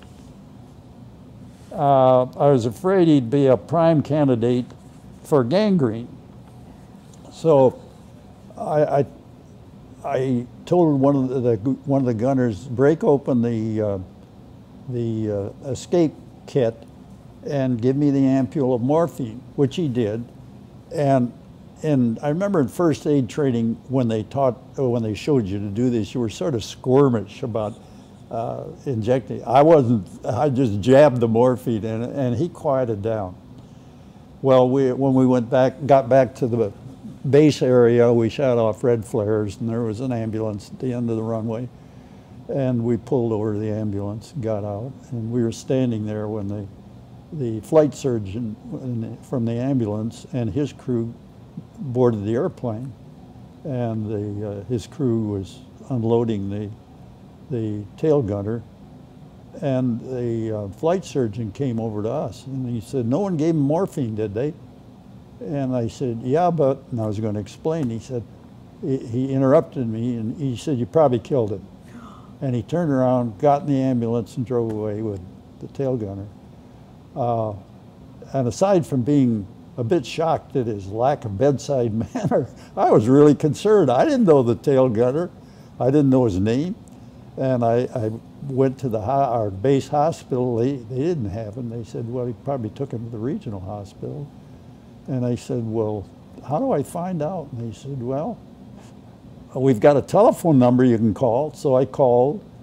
Uh, I was afraid he'd be a prime candidate for gangrene. So I, I, I told one of the, the one of the gunners, break open the uh, the uh, escape kit and give me the ampule of morphine, which he did. And and I remember in first aid training when they taught when they showed you to do this, you were sort of squirmish about uh, injecting. I wasn't. I just jabbed the morphine in, and he quieted down. Well, we when we went back, got back to the base area, we shot off red flares, and there was an ambulance at the end of the runway. And we pulled over the ambulance, got out, and we were standing there when the, the flight surgeon from the ambulance and his crew boarded the airplane. And the, uh, his crew was unloading the, the tail gunner. And the uh, flight surgeon came over to us, and he said, no one gave him morphine, did they? And I said, yeah, but, and I was going to explain. He said, he, he interrupted me, and he said, you probably killed him. And he turned around, got in the ambulance, and drove away with the tail gunner. Uh, and aside from being a bit shocked at his lack of bedside manner, I was really concerned. I didn't know the tail gunner. I didn't know his name. And I, I went to the ho our base hospital. They, they didn't have him. They said, well, he probably took him to the regional hospital. And I said, well, how do I find out? And they said, well, we've got a telephone number you can call. So I called,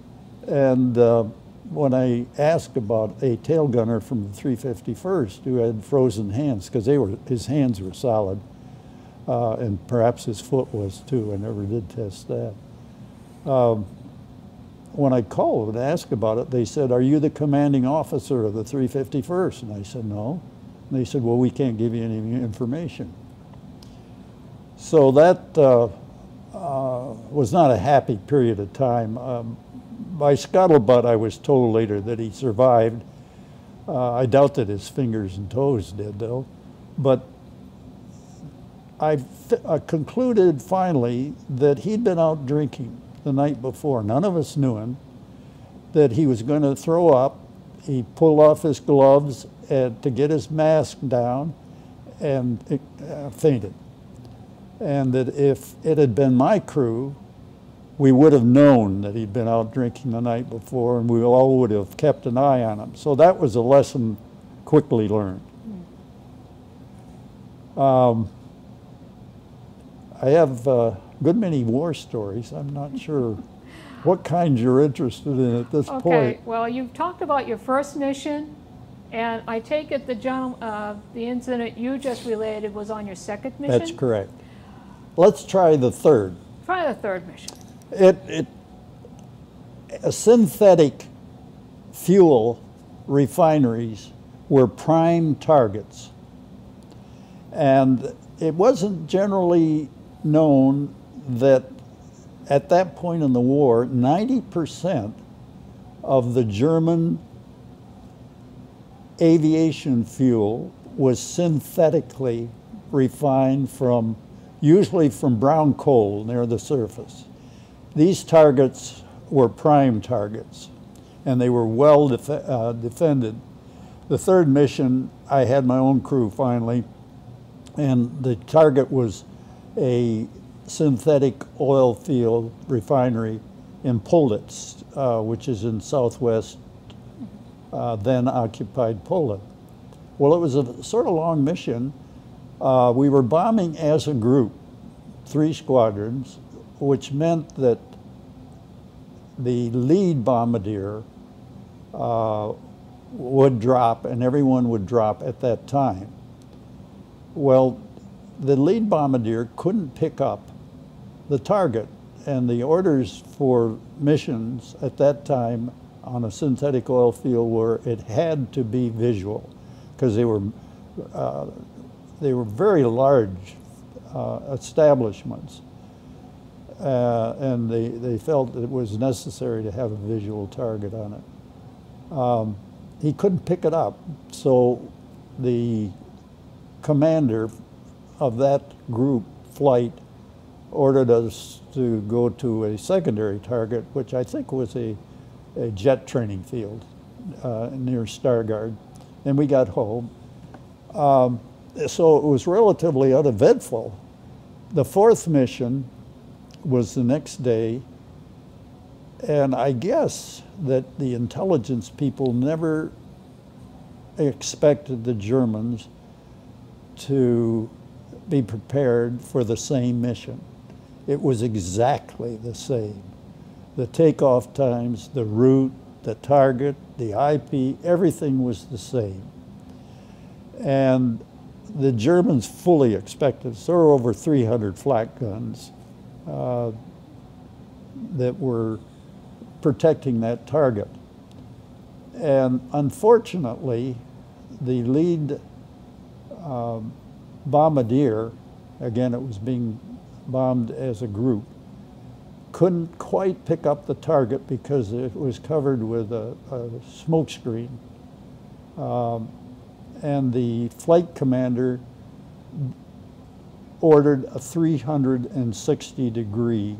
And uh, when I asked about a tail gunner from the three fifty-first who had frozen hands, because they were his hands were solid, uh, and perhaps his foot was too. I never did test that. Um, when I called and asked about it, they said, "Are you the commanding officer of the three fifty-first?" And I said, "No." And they said, "Well, we can't give you any information." So that uh, uh, was not a happy period of time. Um, by scuttlebutt, I was told later that he survived. Uh, I doubt that his fingers and toes did, though. But I uh, concluded finally that he'd been out drinking the night before. None of us knew him, that he was going to throw up. He pulled off his gloves and, to get his mask down, and it, uh, fainted. And that if it had been my crew, we would have known that he'd been out drinking the night before, and we all would have kept an eye on him. So that was a lesson quickly learned. Um, I have a good many war stories. I'm not sure what kind you're interested in at this okay, point. Okay, well, you've talked about your first mission, and I take it the, gen- uh, the incident you just related was on your second mission? That's correct. Let's try the third. Try the third mission. It, it, a synthetic fuel refineries were prime targets. And it wasn't generally known that at that point in the war, ninety percent of the German aviation fuel was synthetically refined from, usually from brown coal near the surface. These targets were prime targets, and they were well def uh, defended. The third mission, I had my own crew finally, and the target was a synthetic oil field refinery in Politz, uh, which is in southwest, uh, then occupied Poland. Well, it was a sort of long mission. Uh, we were bombing as a group, three squadrons, which meant that the lead bombardier uh, would drop and everyone would drop at that time. Well, the lead bombardier couldn't pick up the target, and the orders for missions at that time on a synthetic oil field were it had to be visual, because they were uh, they were very large uh, establishments, uh, and they, they felt that it was necessary to have a visual target on it. Um, he couldn't pick it up, so the commander of that group flight ordered us to go to a secondary target, which I think was a, a jet training field uh, near Stargard, and we got home. Um, so it was relatively uneventful. The fourth mission was the next day, and I guess that the intelligence people never expected the Germans to be prepared for the same mission. It was exactly the same. The takeoff times, the route, the target, the I P, everything was the same. And the Germans fully expected, so there were over three hundred flak guns uh, that were protecting that target. And unfortunately, the lead um, bombardier, again it was being bombed as a group, couldn't quite pick up the target because it was covered with a, a smoke screen. Um, and the flight commander ordered a three hundred sixty degree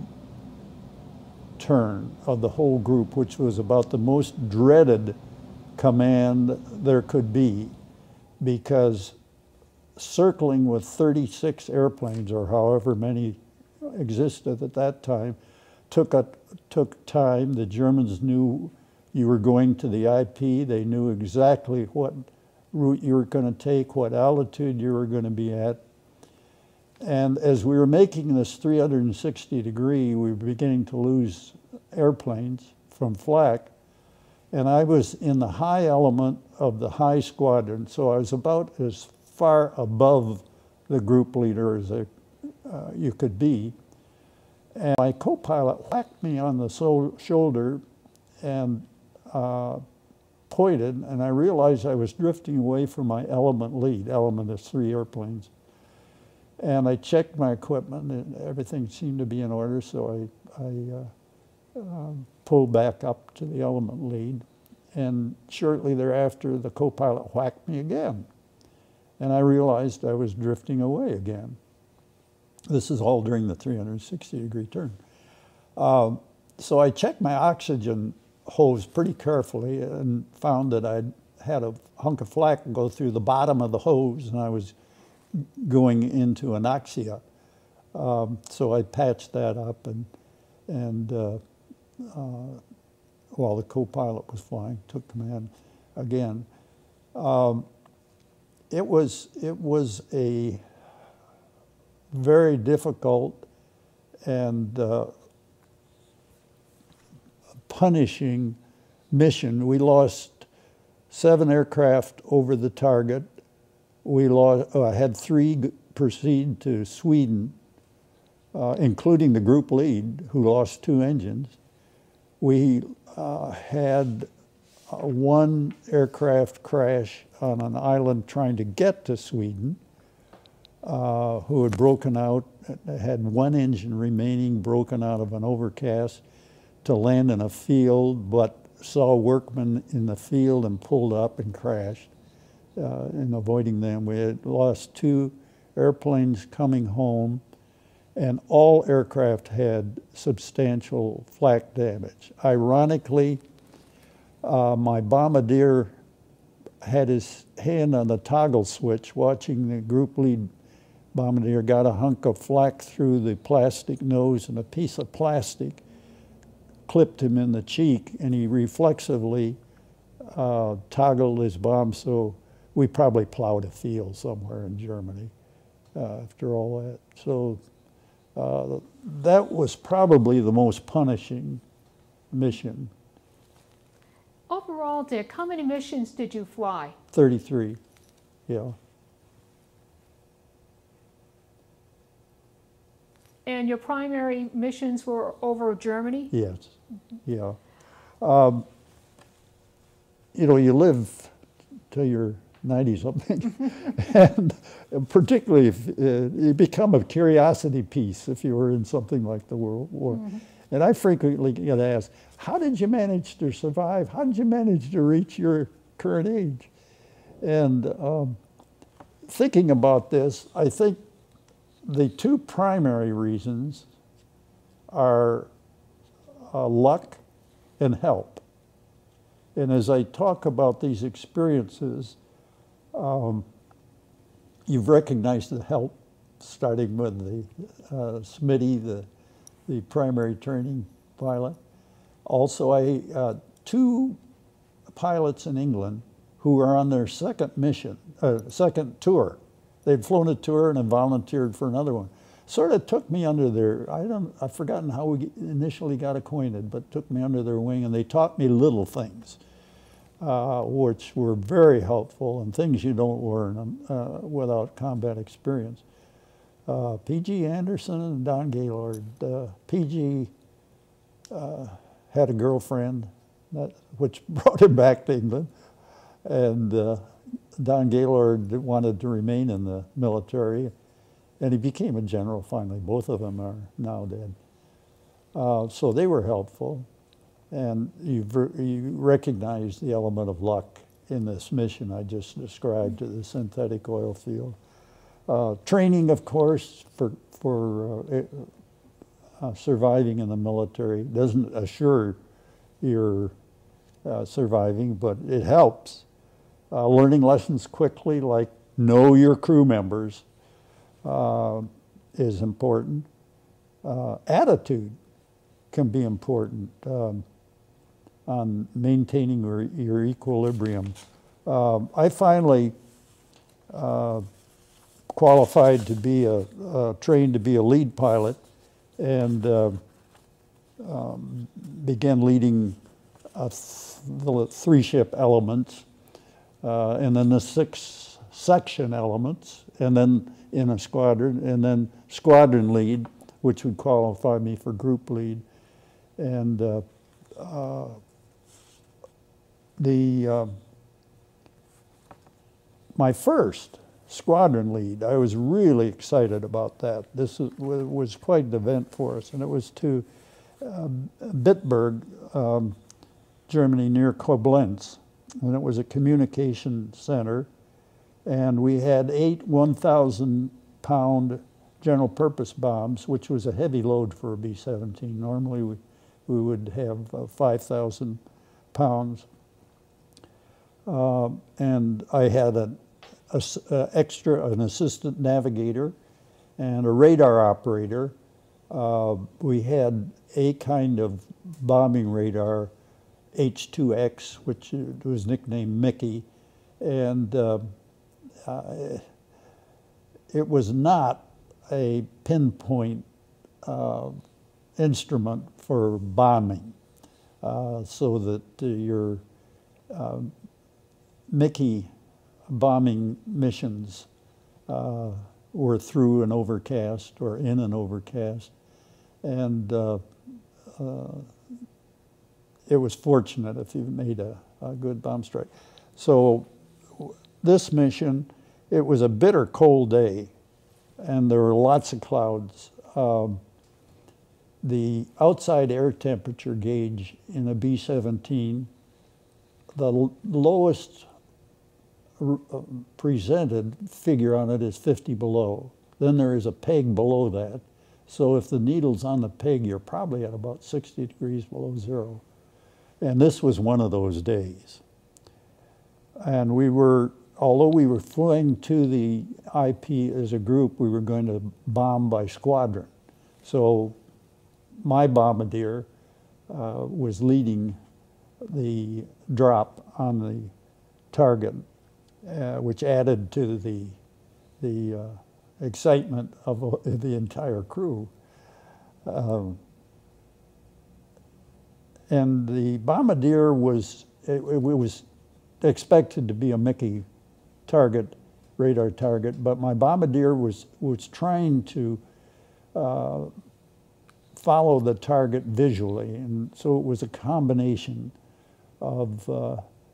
turn of the whole group, which was about the most dreaded command there could be, because circling with thirty-six airplanes, or however many existed at that time, took, a, took time. The Germans knew you were going to the I P. They knew exactly what route you were going to take, what altitude you were going to be at. And as we were making this three hundred sixty degree, we were beginning to lose airplanes, from flak, and I was in the high element of the high squadron, so I was about as far above the group leader as I, uh, you could be. And my co-pilot whacked me on the so shoulder and uh, pointed, and I realized I was drifting away from my element lead. Element is three airplanes. And I checked my equipment, and everything seemed to be in order, so I, I uh, uh, pulled back up to the element lead. And shortly thereafter, the co-pilot whacked me again. And I realized I was drifting away again. This is all during the three hundred sixty degree turn. Uh, so I checked my oxygen hose pretty carefully and found that I'd had a hunk of flak go through the bottom of the hose, and I was going into anoxia. Um, so I patched that up, and, and uh, uh, while the co-pilot was flying, took command again. Um, it was, it was a very difficult and uh, punishing mission. We lost seven aircraft over the target. We lost, uh, had three proceed to Sweden, uh, including the group lead, who lost two engines. We uh, had uh, one aircraft crash on an island trying to get to Sweden, uh, who had broken out, had one engine remaining, broken out of an overcast to land in a field, but saw workmen in the field and pulled up and crashed. Uh, in avoiding them, we had lost two airplanes coming home, and all aircraft had substantial flak damage. Ironically, uh, my bombardier had his hand on the toggle switch watching the group lead bombardier got a hunk of flak through the plastic nose, and a piece of plastic clipped him in the cheek, and he reflexively uh, toggled his bomb, so we probably plowed a field somewhere in Germany uh, after all that. So uh, that was probably the most punishing mission. Overall, Dick, how many missions did you fly? thirty-three, yeah. And your primary missions were over Germany? Yes, yeah. Um, you know, you live till you're ninety-something, and particularly if uh, you become a curiosity piece if you were in something like the World War. Mm-hmm. And I frequently get asked, how did you manage to survive? How did you manage to reach your current age? And um, thinking about this, I think the two primary reasons are uh, luck and help. And as I talk about these experiences, um, you've recognized the help, starting with the uh, Smitty, the, the primary training pilot. Also, I uh, two pilots in England who are on their second mission, uh, second tour. They'd flown a tour and then volunteered for another one. Sort of took me under their, I don't, I've forgotten how we initially got acquainted, but took me under their wing, and they taught me little things, uh, which were very helpful, and things you don't learn uh, without combat experience. Uh, P G Anderson and Don Gaylord. Uh, P G uh, had a girlfriend, that, which brought him back to England, and uh, Don Gaylord wanted to remain in the military, and he became a general finally. Both of them are now dead. Uh, so they were helpful, and you, you recognize the element of luck in this mission I just described to the synthetic oil field. Uh, training, of course, for, for uh, uh, surviving in the military doesn't assure your uh, surviving, but it helps. Uh, learning lessons quickly, like know your crew members, uh, is important. Uh, attitude can be important um, on maintaining your, your equilibrium. Uh, I finally uh, qualified to be a, uh, trained to be a lead pilot, and uh, um, began leading uh, th the three ship elements, uh, and then the six section elements, and then in a squadron, and then squadron lead, which would qualify me for group lead. And uh, uh, the uh, my first squadron lead, I was really excited about that. This is, was quite an event for us, and it was to uh, Bitburg, um, Germany, near Koblenz, and it was a communication center, and we had eight one thousand pound general purpose bombs, which was a heavy load for a B seventeen. Normally we, we would have uh, five thousand pounds. Uh, and I had an a, a extra, an assistant navigator and a radar operator. Uh, we had a kind of bombing radar, H two X, which was nicknamed Mickey, and uh, uh, it was not a pinpoint uh, instrument for bombing, uh, so that uh, your uh, Mickey bombing missions uh, were through an overcast or in an overcast, and uh, uh, it was fortunate if you made a, a good bomb strike. So this mission, it was a bitter cold day, and there were lots of clouds. Um, the outside air temperature gauge in a B seventeen, the l lowest presented figure on it is fifty below. Then there is a peg below that. So if the needle's on the peg, you're probably at about sixty degrees below zero. And this was one of those days. And we were, although we were flying to the I P as a group, we were going to bomb by squadron. So my bombardier uh, was leading the drop on the target, uh, which added to the, the uh, excitement of uh, the entire crew. Um, and the bombardier was, it, it was expected to be a Mickey target, radar target, but my bombardier was, was trying to uh, follow the target visually, and so it was a combination of, uh,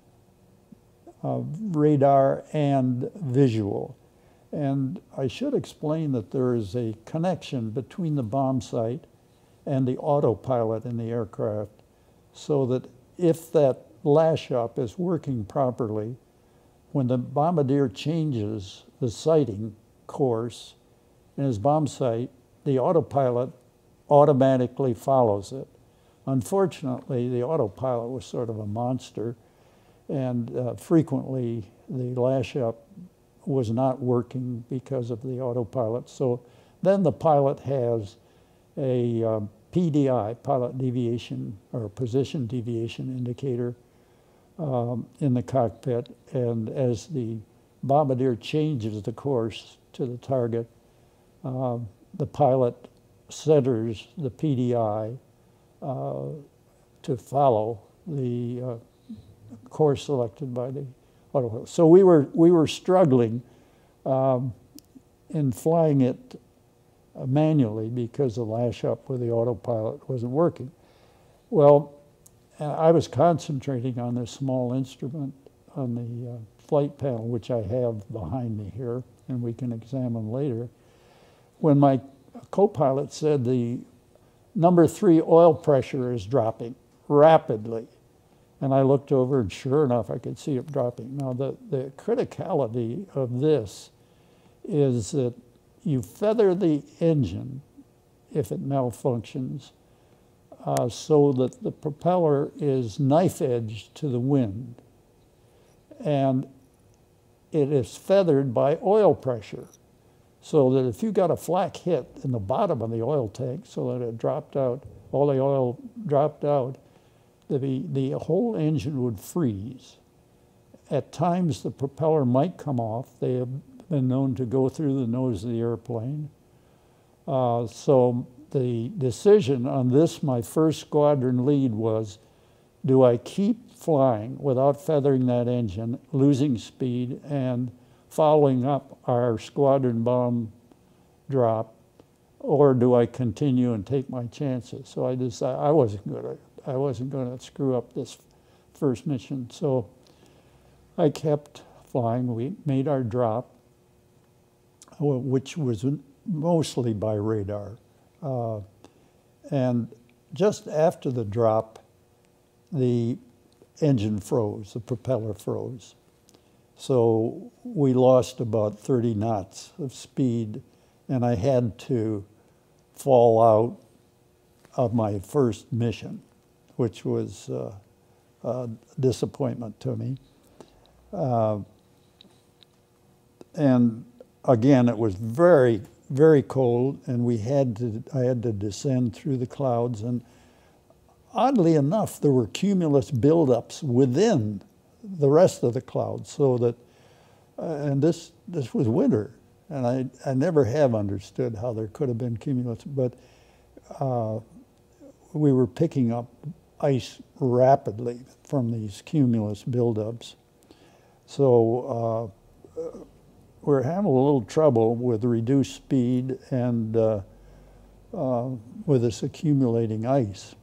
of radar and visual. And I should explain that there is a connection between the bomb site and the autopilot in the aircraft, so that if that lash up is working properly, when the bombardier changes the sighting course in his bomb sight, the autopilot automatically follows it. Unfortunately, the autopilot was sort of a monster, and uh, frequently the lash up was not working because of the autopilot. So then the pilot has a uh, P D I, pilot deviation or position deviation indicator, um, in the cockpit, and as the bombardier changes the course to the target, uh, the pilot centers the P D I uh, to follow the uh, course selected by the autopilot. So we were we were struggling um, in flying it uh, manually because the lash up with the autopilot wasn't working. Well, I was concentrating on this small instrument on the uh, flight panel, which I have behind me here, and we can examine later, when my co-pilot said the number three oil pressure is dropping rapidly. And I looked over, and sure enough, I could see it dropping. Now, the, the criticality of this is that you feather the engine if it malfunctions, uh, so that the propeller is knife-edged to the wind. And it is feathered by oil pressure, so that if you got a flak hit in the bottom of the oil tank so that it dropped out, all the oil dropped out, the, the whole engine would freeze. At times the propeller might come off. They have been known to go through the nose of the airplane. Uh, so the decision on this, my first squadron lead, was do I keep flying without feathering that engine, losing speed, and following up our squadron bomb drop, or do I continue and take my chances? So I decided I wasn't going to I wasn't going to screw up this first mission. So I kept flying. We made our drop, which was mostly by radar. Uh, and just after the drop, the engine froze, the propeller froze. So we lost about thirty knots of speed, and I had to fall out of my first mission, which was uh, a disappointment to me. Uh, and again, it was very, very cold, and we had to, I had to descend through the clouds, and oddly enough, there were cumulus buildups within the rest of the clouds, so that, uh, and this, this was winter, and I, I never have understood how there could have been cumulus, but uh, we were picking up ice rapidly from these cumulus buildups. So uh, we're having a little trouble with reduced speed and uh, uh, with this accumulating ice.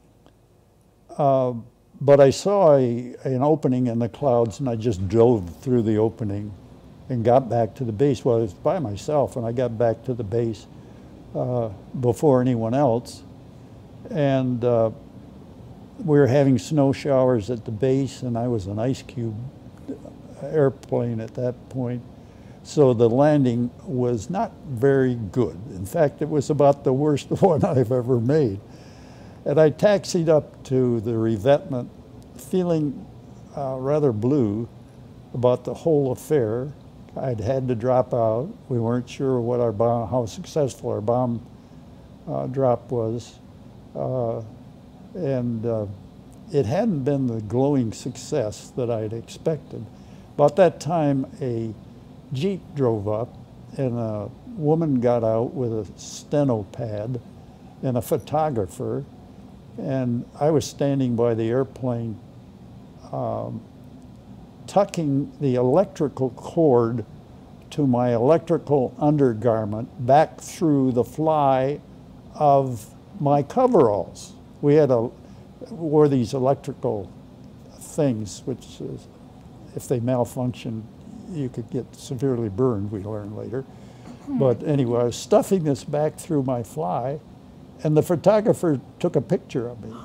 Uh, but I saw a, an opening in the clouds, and I just dove through the opening and got back to the base. Well, I was by myself, and I got back to the base uh, before anyone else. And uh, we were having snow showers at the base, and I was an ice cube airplane at that point. So the landing was not very good. In fact, it was about the worst one I've ever made. And I taxied up to the revetment feeling uh, rather blue about the whole affair. I'd had to drop out. We weren't sure what our bomb, how successful our bomb uh, drop was. Uh, and uh, it hadn't been the glowing success that I'd expected. About that time, a Jeep drove up, and a woman got out with a steno pad and a photographer, and I was standing by the airplane um, tucking the electrical cord to my electrical undergarment back through the fly of my coveralls. We had a, wore these electrical things, which is, if they malfunction, you could get severely burned, we learned later. Hmm. But anyway, I was stuffing this back through my fly, and the photographer took a picture of me.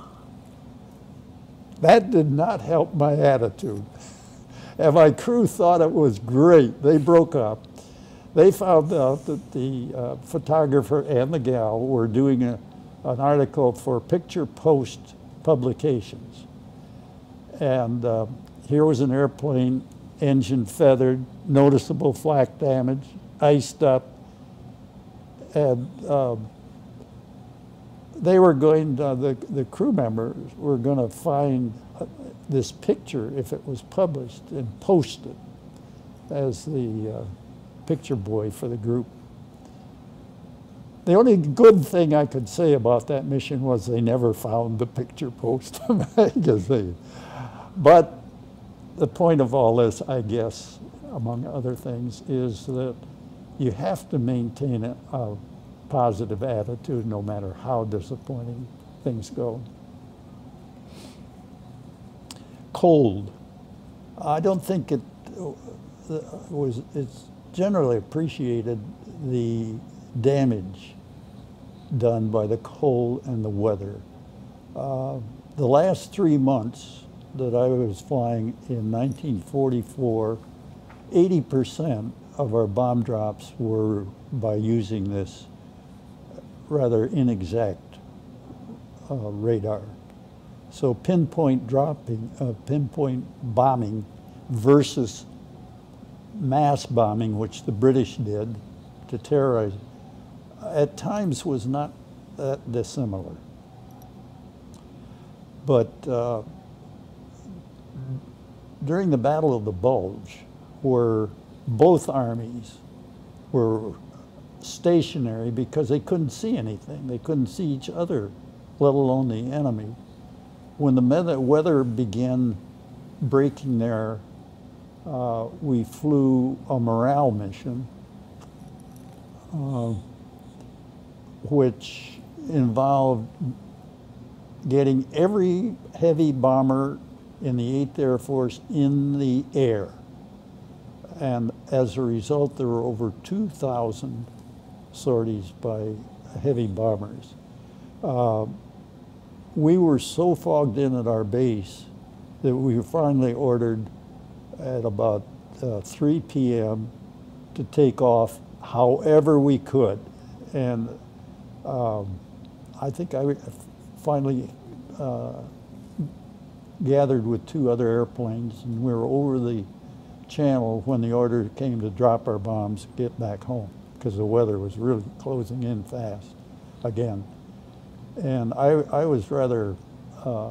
That did not help my attitude. And my crew thought it was great. They broke up. They found out that the uh, photographer and the gal were doing a, an article for Picture Post publications. And uh, here was an airplane, engine feathered, noticeable flak damage, iced up, and um, they were going to, the, the crew members were going to find uh, this picture if it was published and post it as the uh, picture boy for the group. The only good thing I could say about that mission was they never found the picture post magazine. But the point of all this, I guess, among other things, is that you have to maintain a, a positive attitude no matter how disappointing things go. Cold. I don't think it was, it's generally appreciated the damage done by the cold and the weather. Uh, the last three months that I was flying in nineteen forty-four, eighty percent of our bomb drops were by using this rather inexact uh, radar. So pinpoint dropping, uh, pinpoint bombing versus mass bombing, which the British did to terrorize, at times was not that dissimilar. But uh, during the Battle of the Bulge, where both armies were stationary because they couldn't see anything, they couldn't see each other, let alone the enemy, when the weather began breaking there, uh, we flew a morale mission, uh, which involved getting every heavy bomber in the eighth Air Force in the air. And as a result, there were over two thousand sorties by heavy bombers. Uh, we were so fogged in at our base that we were finally ordered at about uh, three P M to take off however we could. And um, I think I finally uh, gathered with two other airplanes, and we were over the channel when the order came to drop our bombs, get back home, because the weather was really closing in fast again. And I, I was rather uh,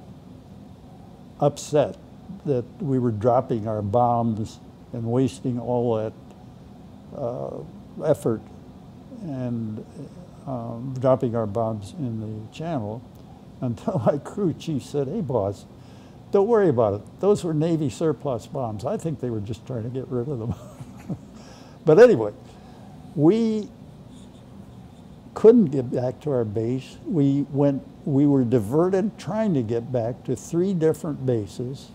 upset that we were dropping our bombs and wasting all that uh, effort and um, dropping our bombs in the channel, until my crew chief said, "Hey boss, don't worry about it. Those were Navy surplus bombs. I think they were just trying to get rid of them." But anyway, we couldn't get back to our base. We went, we were diverted trying to get back to three different bases.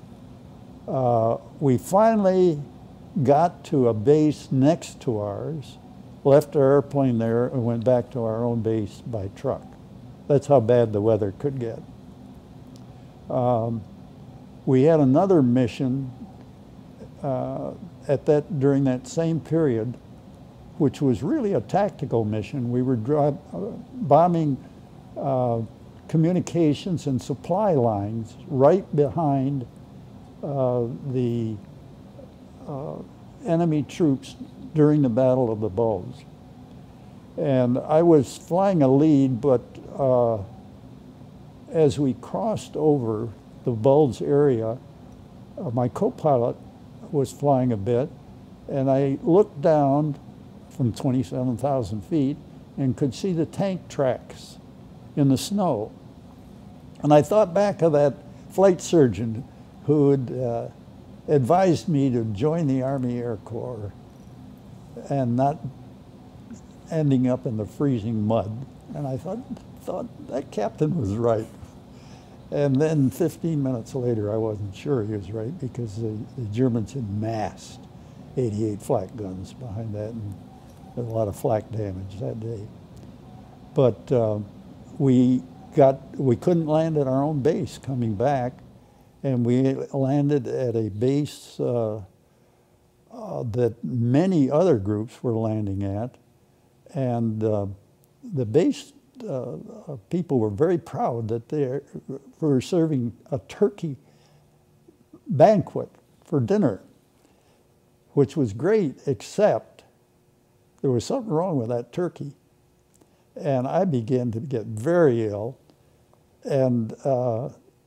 Uh, we finally got to a base next to ours, left our airplane there, and went back to our own base by truck. That's how bad the weather could get. Um, we had another mission uh, at that during that same period, which was really a tactical mission. We were uh, bombing uh, communications and supply lines right behind uh, the uh, enemy troops during the Battle of the Bulge. And I was flying a lead, but uh, as we crossed over the Bulge area, uh, my co-pilot was flying a bit, and I looked down from twenty-seven thousand feet and could see the tank tracks in the snow. And I thought back of that flight surgeon who had uh, advised me to join the Army Air Corps and not ending up in the freezing mud. And I thought, thought that captain was right. And then fifteen minutes later, I wasn't sure he was right, because the, the Germans had massed eighty-eight flak guns behind that, and there was a lot of flak damage that day. But uh, we got, we couldn't land at our own base coming back, and we landed at a base uh, uh, that many other groups were landing at. And uh, the base uh, people were very proud that they were serving a turkey banquet for dinner, which was great, except there was something wrong with that turkey. And I began to get very ill, and uh,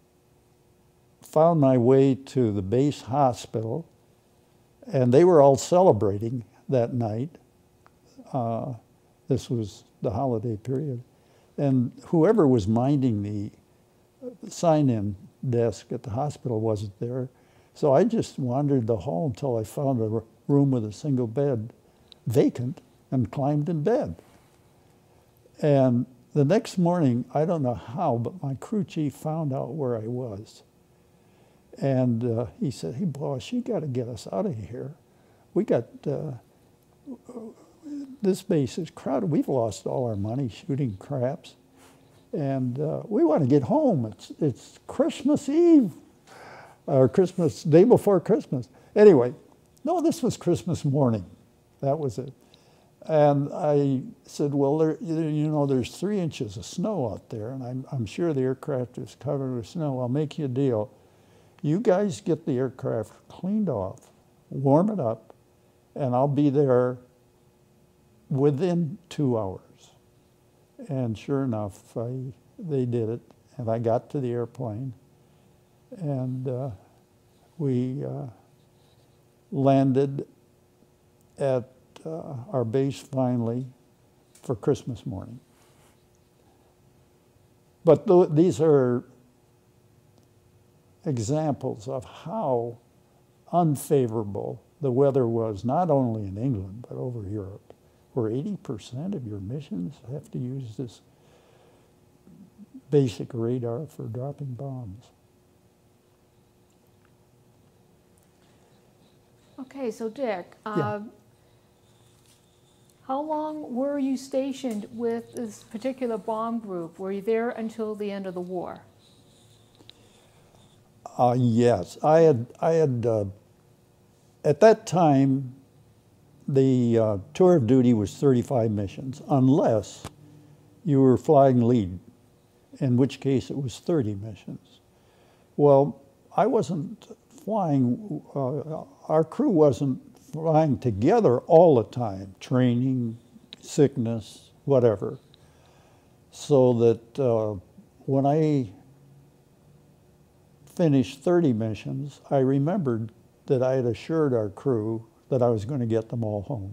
found my way to the base hospital, and they were all celebrating that night. Uh, this was the holiday period. And whoever was minding the sign-in desk at the hospital wasn't there. So I just wandered the hall until I found a room with a single bed vacant and climbed in bed. And the next morning, I don't know how, but my crew chief found out where I was. And uh, he said, "Hey boss, you got to get us out of here. We got, uh, this base is crowded. We've lost all our money shooting craps. And uh, we want to get home. It's, it's Christmas Eve, or Christmas, day before Christmas." Anyway, no, this was Christmas morning. That was it. And I said, "Well, there, you know, there's three inches of snow out there, and I'm, I'm sure the aircraft is covered with snow. I'll make you a deal. You guys get the aircraft cleaned off, warm it up, and I'll be there within two hours." And sure enough, I, they did it, and I got to the airplane, and uh, we uh, landed at uh, our base finally for Christmas morning. But th these are examples of how unfavorable the weather was, not only in England, but over Europe, where eighty percent of your missions have to use this basic radar for dropping bombs. Okay, so Dick, uh, Yeah. how long were you stationed with this particular bomb group? Were you there until the end of the war? Uh, yes, I had, I had uh, at that time, the uh, tour of duty was thirty-five missions, unless you were flying lead, in which case it was thirty missions. Well, I wasn't flying, uh, our crew wasn't flying together all the time, training, sickness, whatever. So that uh, when I finished thirty missions, I remembered that I had assured our crew that I was going to get them all home.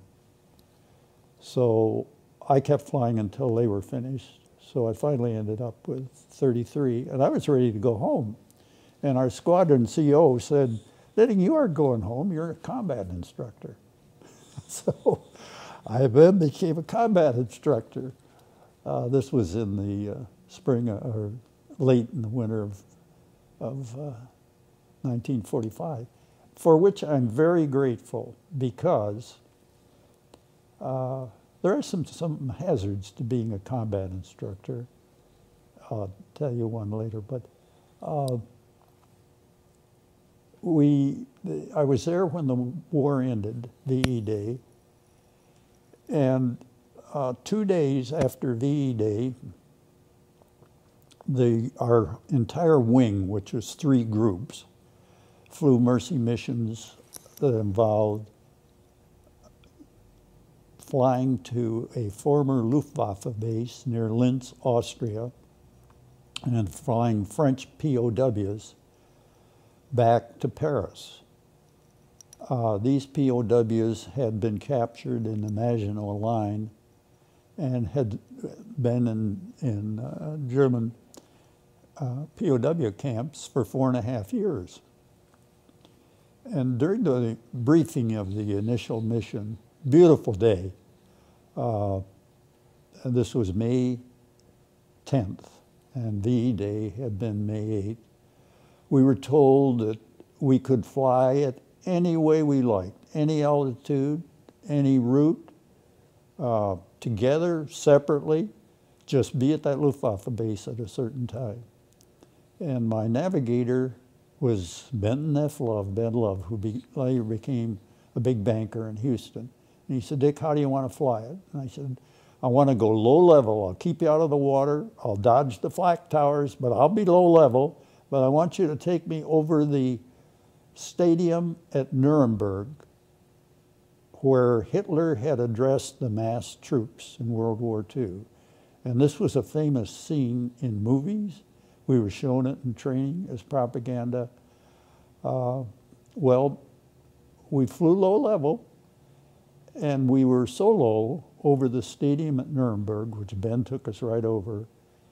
So I kept flying until they were finished. So I finally ended up with thirty-three, and I was ready to go home. And our squadron C O said, "Natick, you aren't going home, you're a combat instructor." So I then became a combat instructor. Uh, this was in the uh, spring, uh, or late in the winter of, of uh, nineteen forty-five, for which I'm very grateful, because uh, there are some, some hazards to being a combat instructor. I'll tell you one later, but uh, we, I was there when the war ended, V E Day, and uh, two days after V E Day, the, our entire wing, which was three groups, flew mercy missions that involved flying to a former Luftwaffe base near Linz, Austria, and flying French P O Ws back to Paris. Uh, these P O Ws had been captured in the Maginot Line and had been in, in uh, German uh, P O W camps for four and a half years. And during the briefing of the initial mission, beautiful day, uh, and this was May tenth, and V E Day had been May eighth, we were told that we could fly it any way we liked, any altitude, any route, uh, together, separately, just be at that Luftwaffe base at a certain time. And my navigator was Benton F. Love, Ben Love, who be, later became a big banker in Houston. And he said, "Dick, how do you want to fly it?" And I said, "I want to go low level. I'll keep you out of the water. I'll dodge the flak towers, but I'll be low level. But I want you to take me over the stadium at Nuremberg, where Hitler had addressed the massed troops in World War Two. And this was a famous scene in movies. We were shown it in training as propaganda. Uh, well, we flew low level, and we were so low over the stadium at Nuremberg, which Ben took us right over,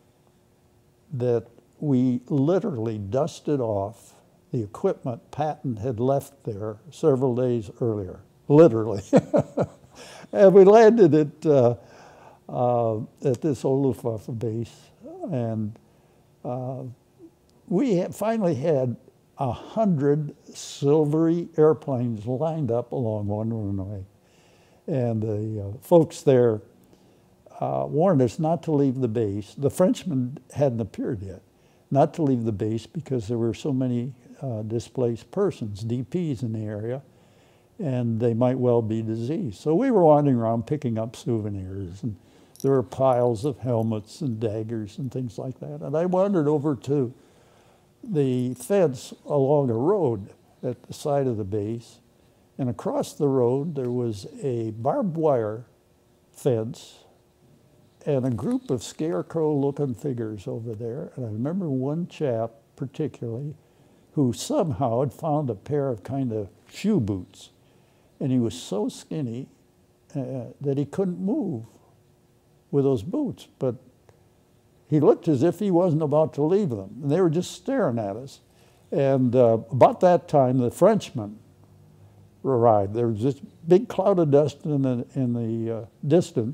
that we literally dusted off the equipment Patton had left there several days earlier, literally. And we landed at, uh, uh, at this old Luftwaffe base, and uh, we had finally had a hundred silvery airplanes lined up along one runway. And the uh, folks there uh, warned us not to leave the base. The Frenchmen hadn't appeared yet. Not to leave the base because there were so many uh, displaced persons, D Ps in the area, and they might well be diseased. So we were wandering around picking up souvenirs, and there were piles of helmets and daggers and things like that. And I wandered over to the fence along a road at the side of the base, and across the road there was a barbed wire fence and a group of scarecrow-looking figures over there. And I remember one chap particularly who somehow had found a pair of kind of shoe boots. And he was so skinny uh, that he couldn't move with those boots. But he looked as if he wasn't about to leave them. And they were just staring at us. And uh, about that time, the Frenchmen arrived. There was this big cloud of dust in the, in the uh, distance,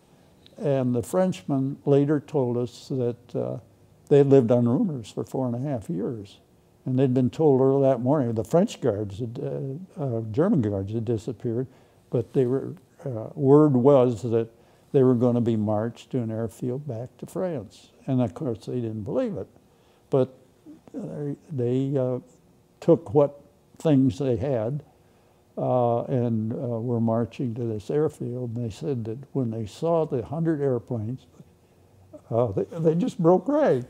and the Frenchmen later told us that uh, they had lived on rumors for four and a half years. And they'd been told early that morning the French guards, had, uh, uh, German guards had disappeared, but they were, uh, word was that they were going to be marched to an airfield back to France. And of course they didn't believe it. But uh, they uh, took what things they had uh, and uh, were marching to this airfield. And they said that when they saw the hundred airplanes, uh, they, they just broke rank,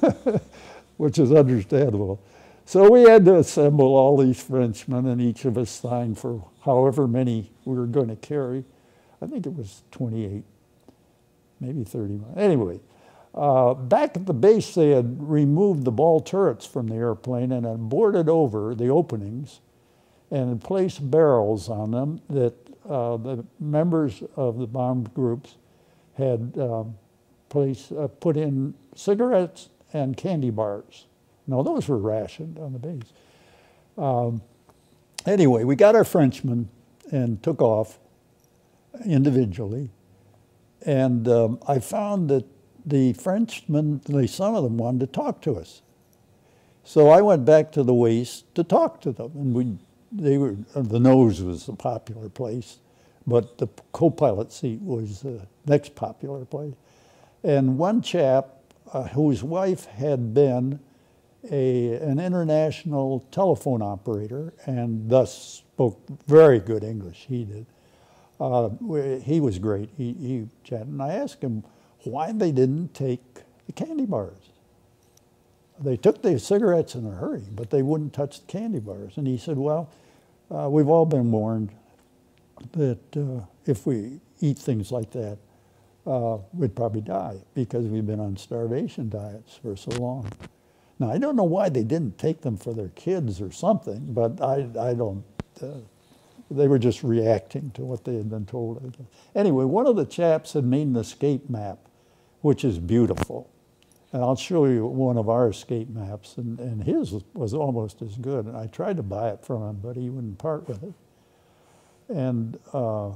which is understandable. So we had to assemble all these Frenchmen, and each of us signed for however many we were going to carry. I think it was twenty-eight, maybe thirty. Anyway, uh, back at the base, they had removed the ball turrets from the airplane and had boarded over the openings and had placed barrels on them that uh, the members of the bombed groups had um, placed, uh, put in cigarettes and candy bars. No, those were rationed on the base. Um, anyway, we got our Frenchmen and took off individually. And um, I found that the Frenchmen, they, some of them wanted to talk to us. So I went back to the waist to talk to them. And we, they were, uh, the nose was a popular place, but the co-pilot seat was the next popular place. And one chap uh, whose wife had been A, an international telephone operator and thus spoke very good English, he did. Uh, he was great, he, he chatted. And I asked him why they didn't take the candy bars. They took the cigarettes in a hurry, but they wouldn't touch the candy bars. And he said, well, uh, we've all been warned that uh, if we eat things like that, uh, we'd probably die because we've been on starvation diets for so long. Now, I don't know why they didn't take them for their kids or something, but I, I don't, uh, they were just reacting to what they had been told. Anyway, one of the chaps had made an escape map, which is beautiful. And I'll show you one of our escape maps, and, and his was almost as good. And I tried to buy it from him, but he wouldn't part with it. And uh,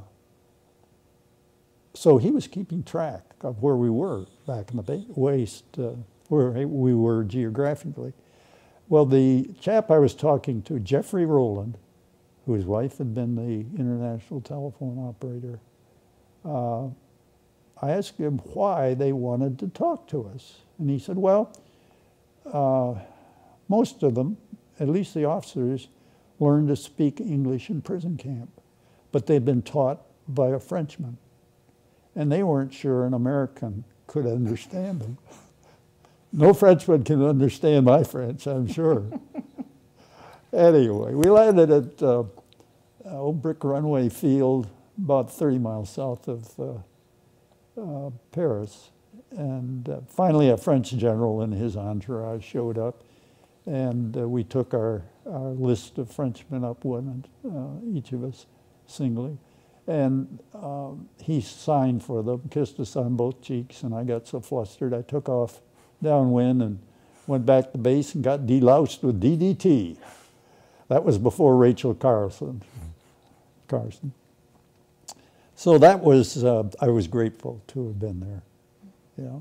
so he was keeping track of where we were back in the waist, uh, where we were geographically. Well, the chap I was talking to, Jeffrey Rowland, whose wife had been the international telephone operator, uh, I asked him why they wanted to talk to us. And he said, well, uh, most of them, at least the officers, learned to speak English in prison camp, but they'd been taught by a Frenchman. And they weren't sure an American could understand them. No Frenchman can understand my French, I'm sure. Anyway, we landed at uh, Old Brick Runway Field, about thirty miles south of uh, uh, Paris. And uh, finally, a French general and his entourage showed up, and uh, we took our, our list of Frenchmen up one, uh, each of us singly. And um, he signed for them, kissed us on both cheeks, and I got so flustered I took off downwind and went back to base and got deloused with D D T. That was before Rachel Carson. Carson. So that was, uh, I was grateful to have been there. Yeah.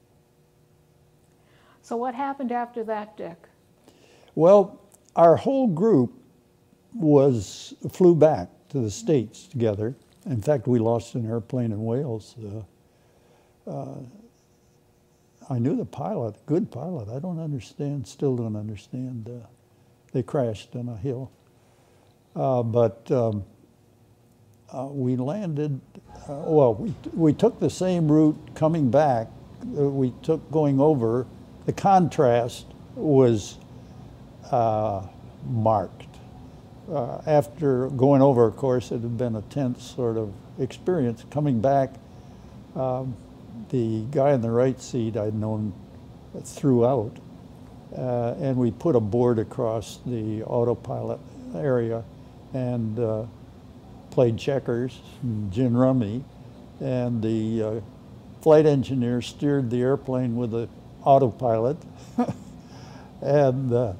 So what happened after that, Dick? Well, our whole group was flew back to the States together. In fact, we lost an airplane in Wales. Uh, uh, I knew the pilot, good pilot. I don't understand, still don't understand. Uh, they crashed on a hill. Uh, but um, uh, we landed, uh, well, we, we took the same route coming back. Uh, we took going over. The contrast was uh, marked. Uh, after going over, of course, it had been a tense sort of experience. Coming back, um, the guy in the right seat I'd known throughout, uh, and we put a board across the autopilot area and uh, played checkers and gin rummy, and the uh, flight engineer steered the airplane with the autopilot, and uh,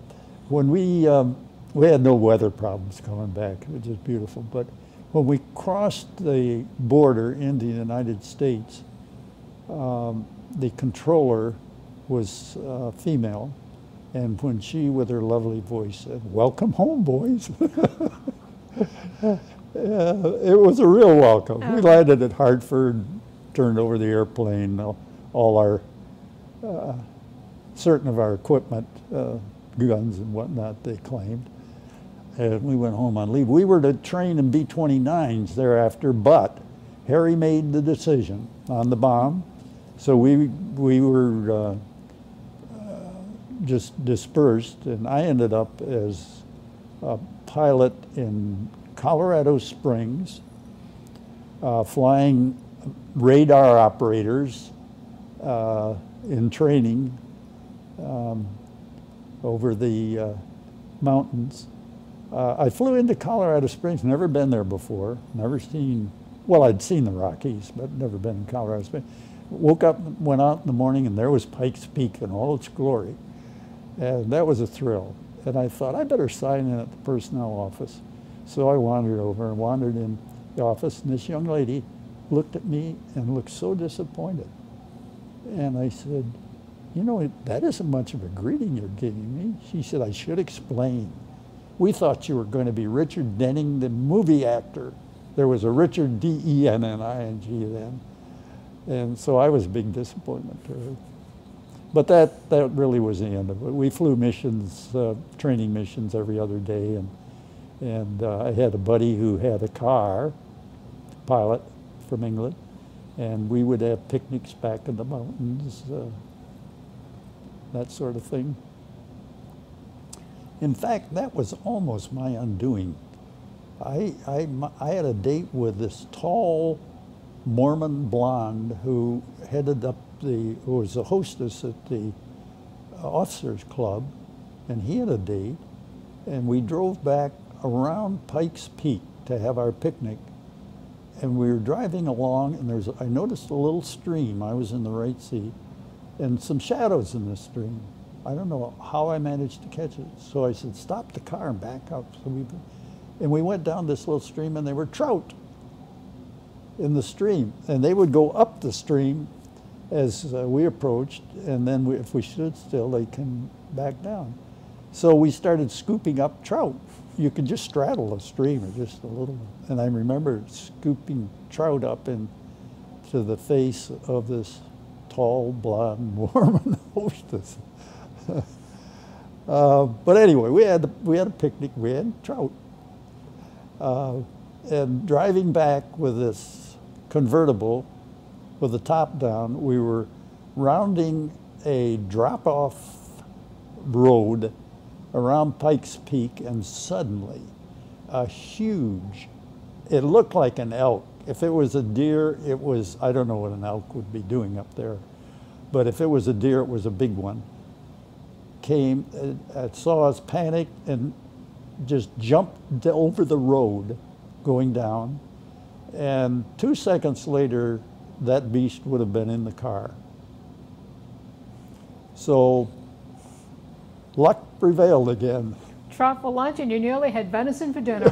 when we, um, we had no weather problems coming back. It was just beautiful. But when we crossed the border into the United States, um, the controller was uh, female, and when she, with her lovely voice, said, "Welcome home, boys," uh, it was a real welcome. Oh. We landed at Hartford, turned over the airplane, all, all our, uh, certain of our equipment, uh, guns and whatnot, they claimed. And we went home on leave. We were to train in B twenty-nines thereafter, but Harry made the decision on the bomb. So we, we were uh, uh, just dispersed, and I ended up as a pilot in Colorado Springs, uh, flying radar operators uh, in training um, over the uh, mountains. Uh, I flew into Colorado Springs, never been there before, never seen, well, I'd seen the Rockies, but never been in Colorado Springs. Woke up, went out in the morning, and there was Pikes Peak in all its glory. And that was a thrill. And I thought, I better sign in at the personnel office. So I wandered over and wandered in the office, and this young lady looked at me and looked so disappointed. And I said, you know, that isn't much of a greeting you're giving me. She said, I should explain. We thought you were going to be Richard Denning, the movie actor. There was a Richard D E N N I N G then. And so I was a big disappointment to her. But that, that really was the end of it. We flew missions, uh, training missions every other day, and, and uh, I had a buddy who had a car, pilot from England, and we would have picnics back in the mountains, uh, that sort of thing. In fact, that was almost my undoing. I, I, I had a date with this tall Mormon blonde who headed up the, who was a hostess at the officers club, and he had a date, and we drove back around Pikes Peak to have our picnic, and we were driving along, and there's, I noticed a little stream. I was in the right seat, and some shadows in this stream. I don't know how I managed to catch it. So I said, stop the car and back up. So we, and we went down this little stream, and there were trout in the stream. And they would go up the stream as uh, we approached, and then we, if we stood still, they came back down. So we started scooping up trout. You could just straddle a stream, or just a little. And I remember scooping trout up into the face of this tall, blonde Mormon hostess. uh, but anyway, we had we had a picnic. We had trout, uh, and driving back with this convertible, with the top down, we were rounding a drop-off road around Pikes Peak, and suddenly, a huge, it looked like an elk. If it was a deer, it was, I don't know what an elk would be doing up there, but if it was a deer, it was a big one. Came, uh, saw us, panicked, and just jumped over the road going down, and two seconds later, that beast would have been in the car. So, luck prevailed again. Trout for lunch, and you nearly had venison for dinner.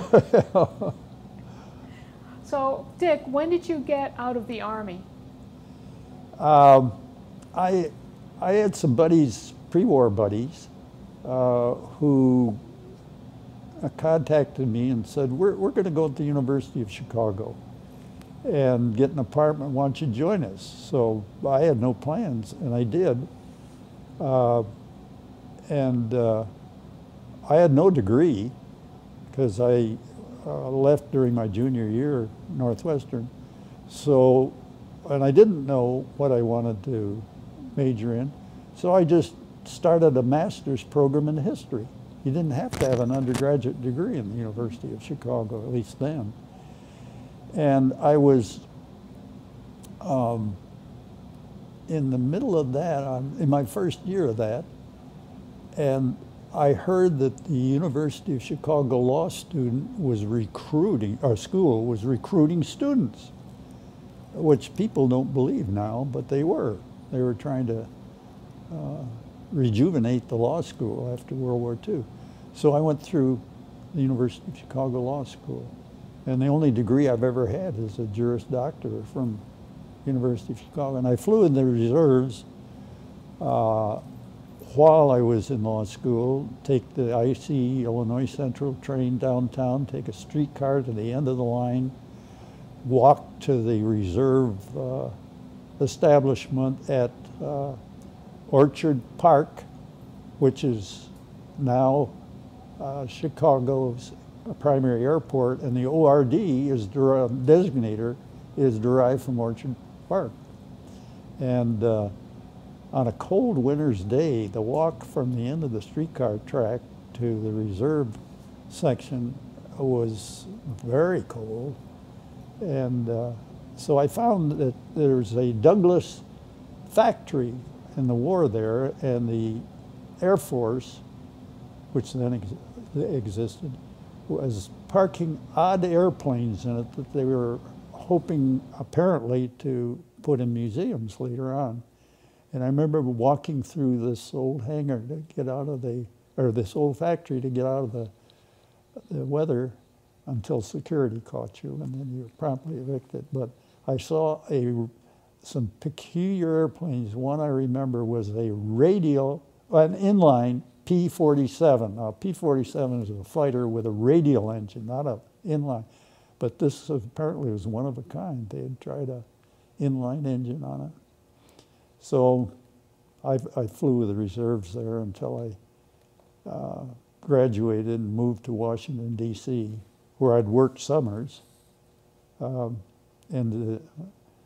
So, Dick, when did you get out of the Army? Um, I, I had some buddies, pre-war buddies, uh, who uh, contacted me and said, we're, we're going to go to the University of Chicago and get an apartment. Why don't you join us? So I had no plans, and I did. Uh, and uh, I had no degree, because I uh, left during my junior year at Northwestern. So, and I didn't know what I wanted to major in. So I just started a master's program in history. You didn't have to have an undergraduate degree in the University of Chicago, at least then. And I was um, in the middle of that, um, in my first year of that, and I heard that the University of Chicago law student was recruiting, or school was recruiting students, which people don't believe now, but they were. They were trying to uh, rejuvenate the law school after World War Two. So I went through the University of Chicago Law School. And the only degree I've ever had is a Juris Doctor from University of Chicago. And I flew in the reserves uh, while I was in law school, take the I C Illinois Central train downtown, take a streetcar to the end of the line, walk to the reserve uh, establishment at uh, Orchard Park, which is now uh, Chicago's primary airport, and the O R D is der designator is derived from Orchard Park. And uh, on a cold winter's day, the walk from the end of the streetcar track to the reserve section was very cold. And uh, so I found that there's a Douglas factory in the war there, and the Air Force, which then ex existed, was parking odd airplanes in it that they were hoping apparently to put in museums later on. And I remember walking through this old hangar to get out of the, or this old factory to get out of the, the weather until security caught you, and then you were promptly evicted. But I saw a, some peculiar airplanes. One I remember was a radial, an inline P forty-seven. Now, P forty-seven is a fighter with a radial engine, not an inline. But this apparently was one of a kind. They had tried a inline engine on it. So I, I flew with the reserves there until I uh, graduated and moved to Washington, D C, where I'd worked summers. Um, and, uh,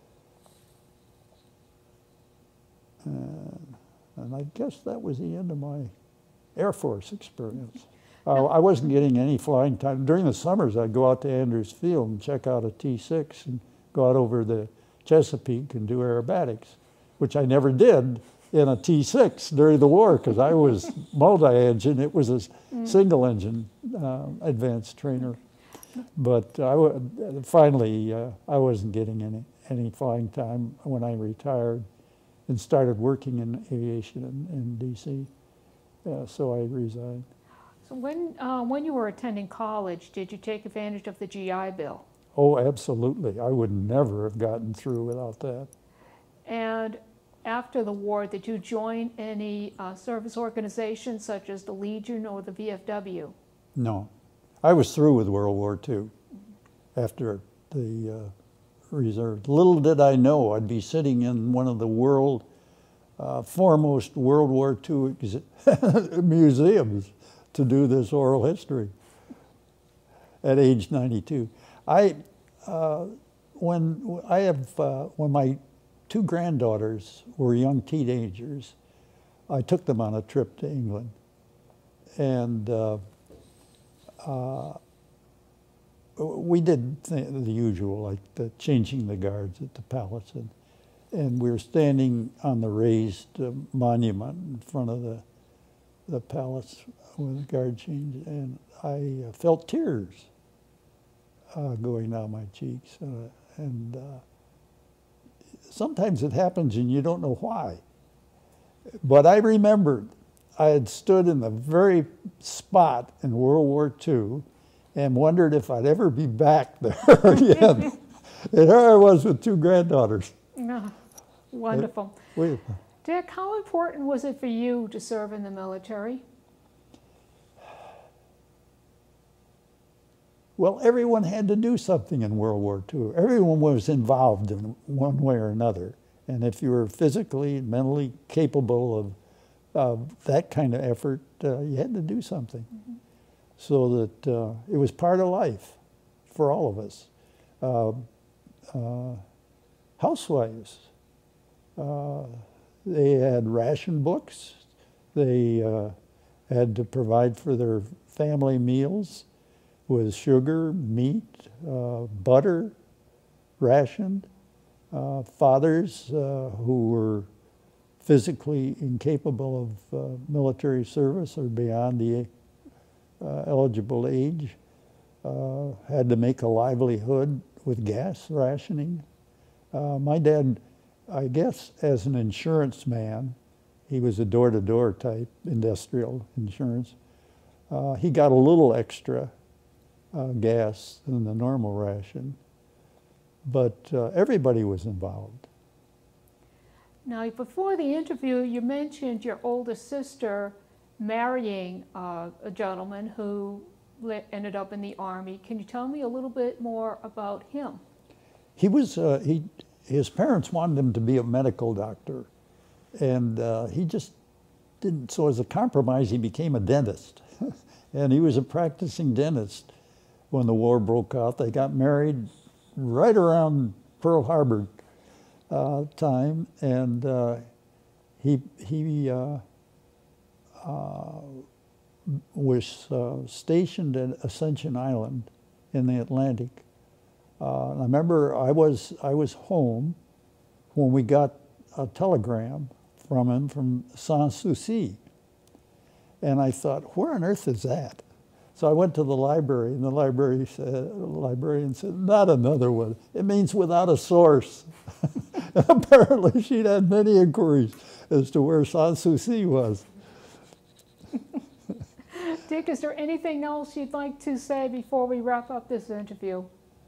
and, and I guess that was the end of my Air Force experience. Uh, I wasn't getting any flying time. During the summers, I'd go out to Andrews Field and check out a T six and go out over the Chesapeake and do aerobatics, which I never did in a T six during the war because I was multi-engine. It was a mm. single-engine uh, advanced trainer. But I w finally, uh, I wasn't getting any, any flying time when I retired and started working in aviation in, in D C, uh, so I resigned. So when, uh, when you were attending college, did you take advantage of the G I Bill? Oh, absolutely. I would never have gotten through without that. And after the war, did you join any uh, service organizations such as the Legion or the V F W? No. I was through with World War Two after the uh, reserve. Little did I know I'd be sitting in one of the world uh, foremost World War Two museums to do this oral history at age ninety-two. I, uh, when I have, uh, when my two granddaughters were young teenagers, I took them on a trip to England, and uh, uh, we did th the usual, like the changing the guards at the palace, and and we were standing on the raised uh, monument in front of the the palace with the guard change, and I uh, felt tears uh, going down my cheeks, uh, and uh, sometimes it happens and you don't know why. But I remembered I had stood in the very spot in World War Two and wondered if I'd ever be back there again. And here I was with two granddaughters. Oh, wonderful. Uh, we, Dick, how important was it for you to serve in the military? Well, everyone had to do something in World War Two. Everyone was involved in one way or another. And if you were physically, mentally capable of, of that kind of effort, uh, you had to do something. Mm-hmm. So that uh, it was part of life for all of us. Uh, uh, housewives, uh, they had ration books. They uh, had to provide for their family meals with sugar, meat, uh, butter, rationed. Uh, fathers uh, who were physically incapable of uh, military service or beyond the uh, eligible age uh, had to make a livelihood with gas rationing. Uh, my dad, I guess as an insurance man, he was a door-to-door type, industrial insurance. Uh, he got a little extra uh, gas than the normal ration, but uh, everybody was involved. Now, before the interview, you mentioned your oldest sister marrying uh, a gentleman who ended up in the Army. Can you tell me a little bit more about him? He was, uh, he, his parents wanted him to be a medical doctor, and uh, he just didn't, so as a compromise, he became a dentist. And he was a practicing dentist when the war broke out. They got married right around Pearl Harbor uh, time, and uh, he, he uh, uh, was uh, stationed at Ascension Island in the Atlantic. Uh, I remember I was, I was home when we got a telegram from him from Sans Souci. And I thought, where on earth is that? So I went to the library, and the library said, the librarian said, not another one. It means without a source. Apparently she'd had many inquiries as to where Sans Souci was. Dick, is there anything else you'd like to say before we wrap up this interview?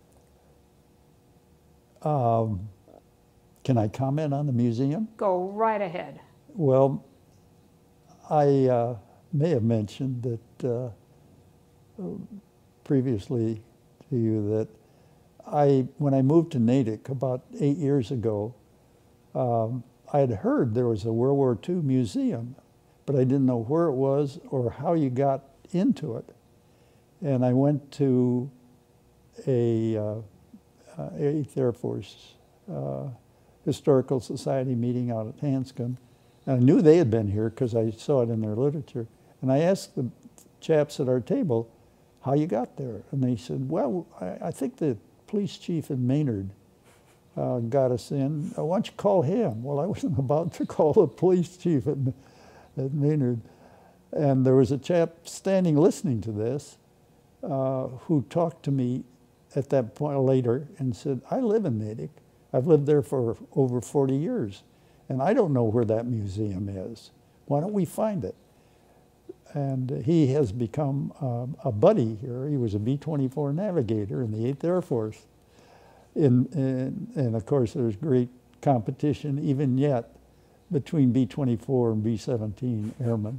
Um, can I comment on the museum? Go right ahead. Well, I uh, may have mentioned that uh, previously to you that I, when I moved to Natick about eight years ago, um, I had heard there was a World War Two museum, but I didn't know where it was or how you got into it. And I went to a uh, uh, eighth Air Force uh, Historical Society meeting out at Hanscom. And I knew they had been here because I saw it in their literature. And I asked the chaps at our table how you got there. And they said, well, I, I think the police chief in Maynard uh, got us in. Uh, why don't you call him? Well, I wasn't about to call the police chief at, at Maynard. And there was a chap standing listening to this uh, who talked to me at that point later and said, I live in Natick. I've lived there for over forty years. And I don't know where that museum is. Why don't we find it? And he has become um, a buddy here. He was a B twenty-four navigator in the eighth Air Force. In, in, and of course, there's great competition even yet between B twenty-four and B seventeen airmen.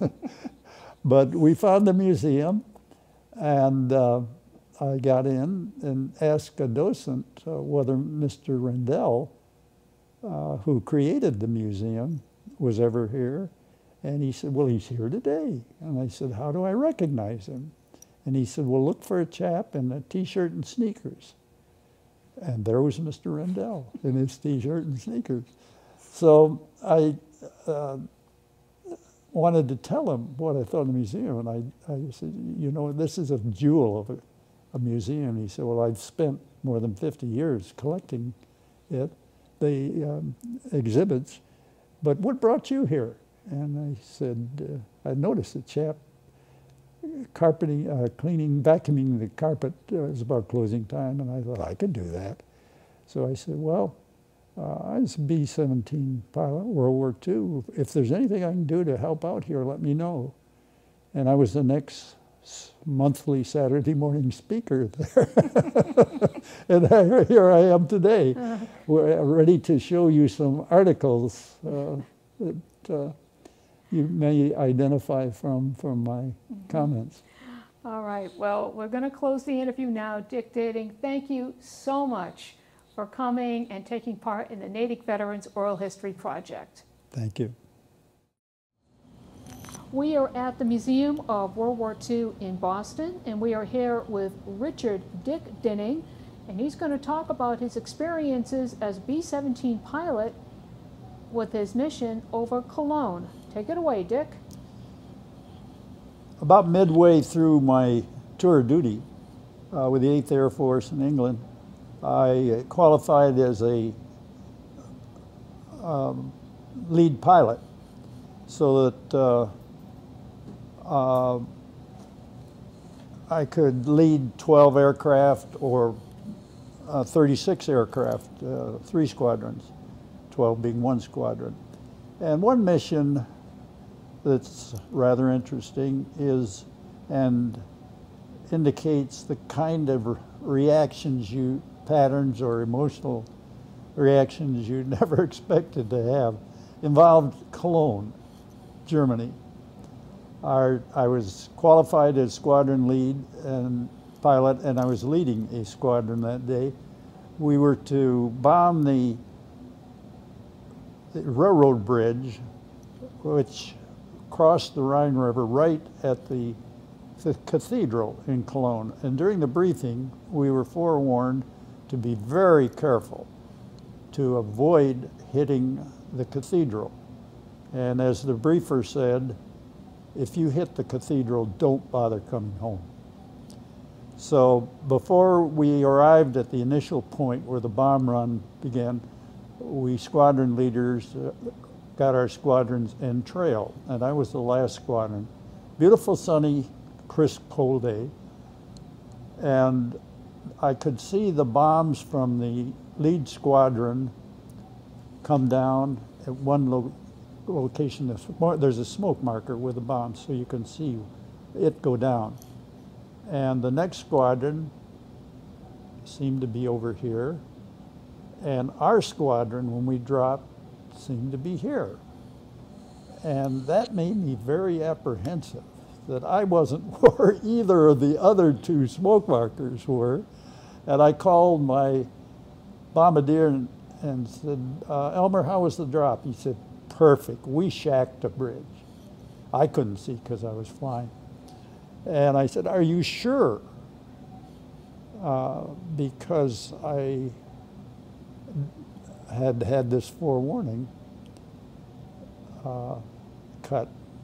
But we found the museum, and uh, I got in and asked a docent uh, whether Mister Rendell, Uh, who created the museum, was ever here. And he said, well, he's here today. And I said, how do I recognize him? And he said, well, look for a chap in a t-shirt and sneakers. And there was Mister Rendell in his t-shirt and sneakers. So I uh, wanted to tell him what I thought of the museum. And I, I said, you know, this is a jewel of a, a museum. He said, well, I've spent more than fifty years collecting it. The um, exhibits, but what brought you here? And I said, uh, I noticed a chap carpeting, uh, cleaning, vacuuming the carpet. Uh, it was about closing time, and I thought I could do that. So I said, well, uh, I was a B seventeen pilot, World War Two. If there's anything I can do to help out here, let me know. And I was the next monthly Saturday morning speaker there. And I, here I am today, uh, we're ready to show you some articles uh, that uh, you may identify from, from my mm-hmm. comments. All right, well, we're going to close the interview now. Dick Dating, thank you so much for coming and taking part in the Natick Veterans Oral History Project. Thank you. We are at the Museum of World War Two in Boston, and we are here with Richard Dick Dinning, and he's going to talk about his experiences as B seventeen pilot with his mission over Cologne. Take it away, Dick. About midway through my tour of duty uh, with the eighth Air Force in England, I qualified as a um, lead pilot, so that uh, Uh, I could lead twelve aircraft or uh, thirty-six aircraft, uh, three squadrons, twelve being one squadron. And one mission that's rather interesting is and indicates the kind of reactions you, patterns or emotional reactions you never expected to have, involved Cologne, Germany. Our, I was qualified as squadron lead and pilot, and I was leading a squadron that day. We were to bomb the, the railroad bridge, which crossed the Rhine River right at the, the cathedral in Cologne. And during the briefing, we were forewarned to be very careful to avoid hitting the cathedral. And as the briefer said, if you hit the cathedral, don't bother coming home. So before we arrived at the initial point where the bomb run began, we squadron leaders uh, got our squadrons in trail, and I was the last squadron. Beautiful, sunny, crisp, cold day, and I could see the bombs from the lead squadron come down at one lo location. There's a smoke marker with the bomb, so you can see it go down. And the next squadron seemed to be over here, and our squadron, when we dropped, seemed to be here. And that made me very apprehensive that I wasn't where either of the other two smoke markers were. And I called my bombardier and, and said, uh, Elmer, how was the drop? He said, perfect, we shacked a bridge. I couldn't see because I was flying. And I said, are you sure? Uh, because I had had this forewarning uh, cut.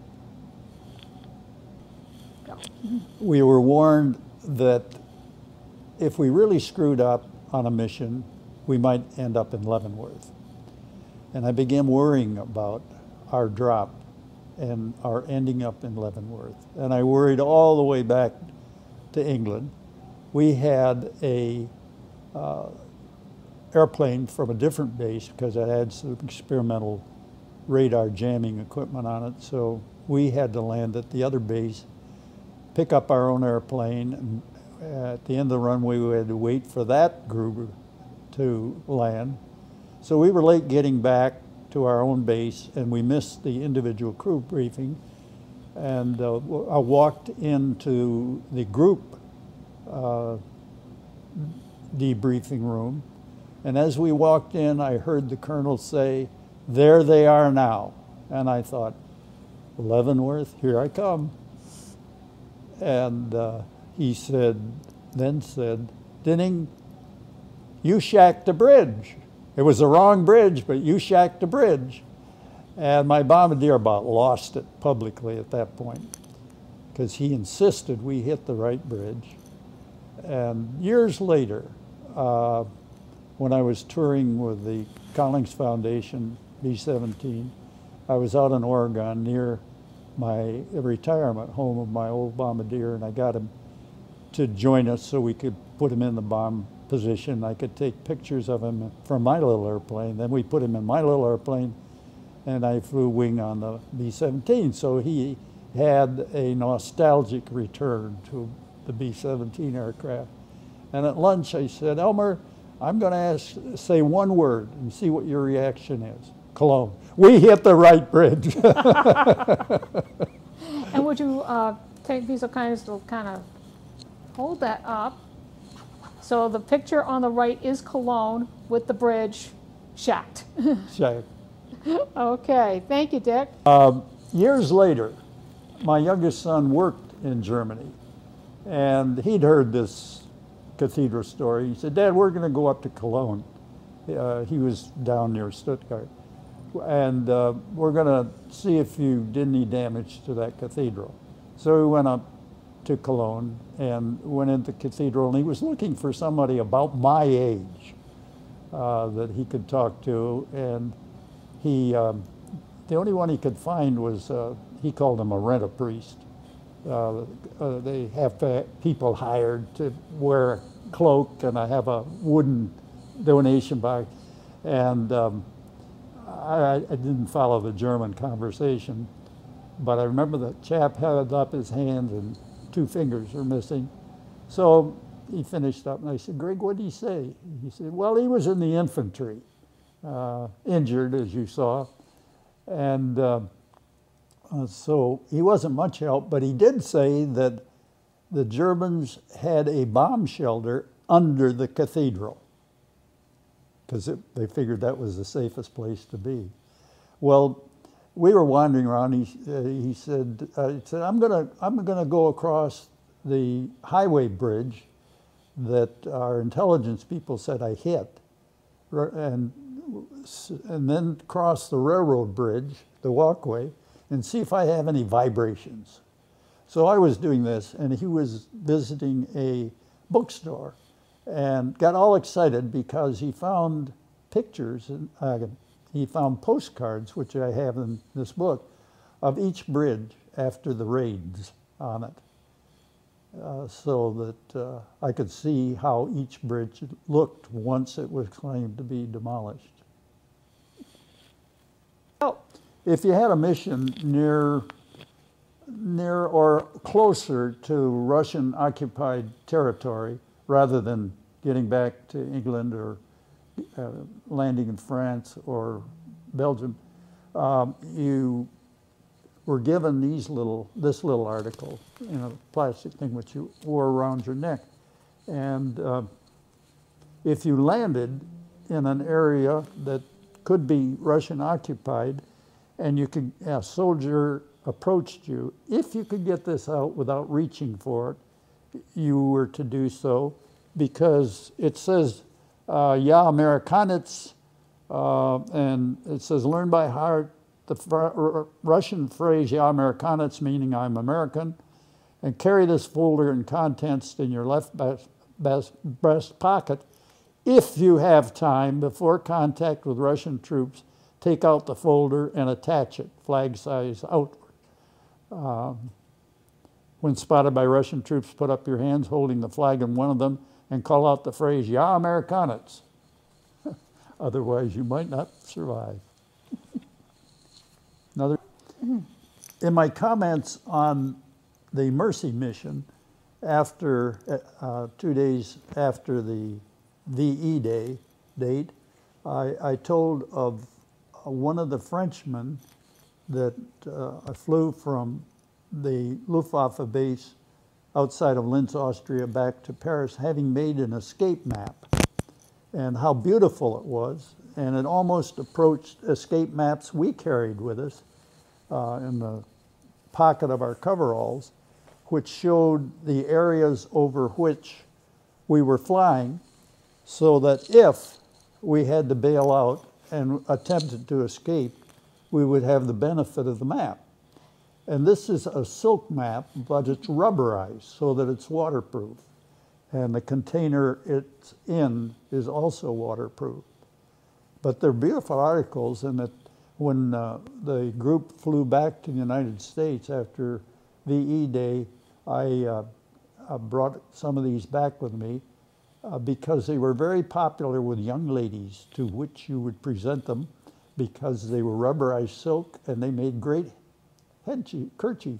We were warned that if we really screwed up on a mission, we might end up in Leavenworth. And I began worrying about our drop and our ending up in Leavenworth. And I worried all the way back to England. We had a uh, airplane from a different base because it had some experimental radar jamming equipment on it. So we had to land at the other base, pick up our own airplane, and at the end of the runway we had to wait for that group to land. So we were late getting back to our own base, and we missed the individual crew briefing. And uh, I walked into the group uh, debriefing room, and as we walked in, I heard the colonel say, there they are now. And I thought, Leavenworth, here I come. And uh, he said, then said, Dinning, you shacked a bridge. It was the wrong bridge, but you shacked a bridge. And my bombardier about lost it publicly at that point because he insisted we hit the right bridge. And years later, uh, when I was touring with the Collings Foundation, B seventeen, I was out in Oregon near my retirement home of my old bombardier, and I got him to join us so we could put him in the bomb position. I could take pictures of him from my little airplane. Then we put him in my little airplane, and I flew wing on the B seventeen. So he had a nostalgic return to the B seventeen aircraft. And at lunch I said, Elmer, I'm going to ask, say one word and see what your reaction is. Cologne. We hit the right bridge. And would you uh, take these kindness to kind of hold that up? So the picture on the right is Cologne with the bridge shacked. Shacked. Okay, thank you, Dick. Um, years later, my youngest son worked in Germany, and he'd heard this cathedral story. He said, Dad, we're going to go up to Cologne. Uh, he was down near Stuttgart. And uh, we're going to see if you did any damage to that cathedral. So we went up to Cologne and went into the cathedral, and he was looking for somebody about my age uh, that he could talk to. And he, um, the only one he could find was, uh, he called him a rent-a-priest. Uh, uh, they have uh, people hired to wear a cloak, and I have a wooden donation box. And um, I, I didn't follow the German conversation, but I remember the chap held up his hand and two fingers are missing. So he finished up, and I said, Greg, what did he say? He said, well, he was in the infantry, uh, injured, as you saw. And uh, uh, so he wasn't much help, but he did say that the Germans had a bomb shelter under the cathedral, because they figured that was the safest place to be. Well, we were wandering around. He, uh, he said, uh, he said, I'm gonna, I'm gonna go across the highway bridge that our intelligence people said I hit, and, and then cross the railroad bridge, the walkway, and see if I have any vibrations. So I was doing this, and he was visiting a bookstore and got all excited because he found pictures, and uh, he found postcards, which I have in this book, of each bridge after the raids on it. Uh, so that uh, I could see how each bridge looked once it was claimed to be demolished. Oh. If you had a mission near, near or closer to Russian-occupied territory, rather than getting back to England or uh, landing in France or Belgium, um, you were given these little, this little article in a plastic thing which you wore around your neck. And uh, if you landed in an area that could be Russian occupied, and you could, a soldier approached you, if you could get this out without reaching for it, you were to do so, because it says, uh, Ja, Amerikanitz, uh, and it says, learn by heart the fr Russian phrase, Ja, Amerikanitz, meaning I'm American, and carry this folder and contents in your left best, best, breast pocket. If you have time before contact with Russian troops, take out the folder and attach it, flag size outward. Um, when spotted by Russian troops, put up your hands holding the flag in one of them and call out the phrase, Ja, Amerikanitz. Otherwise, you might not survive. Another. In my comments on the Mercy mission, after uh, two days after the V E Day date, I, I told of uh, one of the Frenchmen that uh, I flew from the Luftwaffe base outside of Linz, Austria, back to Paris, having made an escape map, and how beautiful it was. And it almost approached escape maps we carried with us uh, in the pocket of our coveralls, which showed the areas over which we were flying, so that if we had to bail out and attempted to escape, we would have the benefit of the map. And this is a silk map, but it's rubberized so that it's waterproof. And the container it's in is also waterproof. But they're beautiful articles, and that when uh, the group flew back to the United States after V E Day, I, uh, I brought some of these back with me uh, because they were very popular with young ladies, to which you would present them because they were rubberized silk and they made great head kerchief.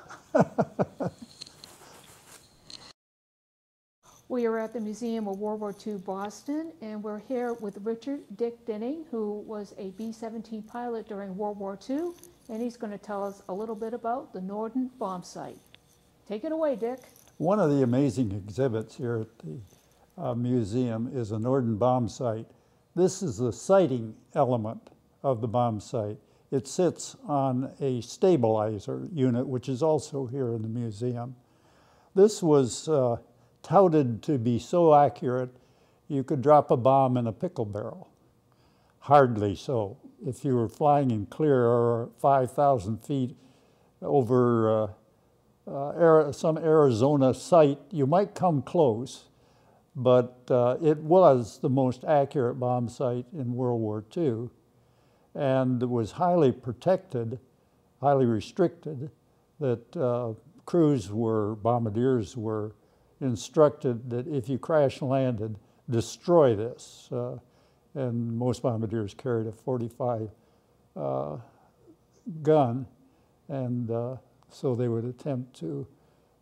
We are at the Museum of World War Two Boston, and we're here with Richard Dick Dinning, who was a B seventeen pilot during World War Two, and he's going to tell us a little bit about the Norden bomb site. Take it away, Dick. One of the amazing exhibits here at the uh, museum is a Norden bomb site. This is the sighting element of the bomb site. It sits on a stabilizer unit, which is also here in the museum. This was uh, touted to be so accurate, you could drop a bomb in a pickle barrel. Hardly so. If you were flying in clear or five thousand feet over uh, uh, some Arizona site, you might come close, but uh, it was the most accurate bomb site in World War Two, and it was highly protected, highly restricted, that uh, crews were, bombardiers were instructed that if you crash landed, destroy this. Uh, and most bombardiers carried a forty-five uh, gun, and uh, so they would attempt to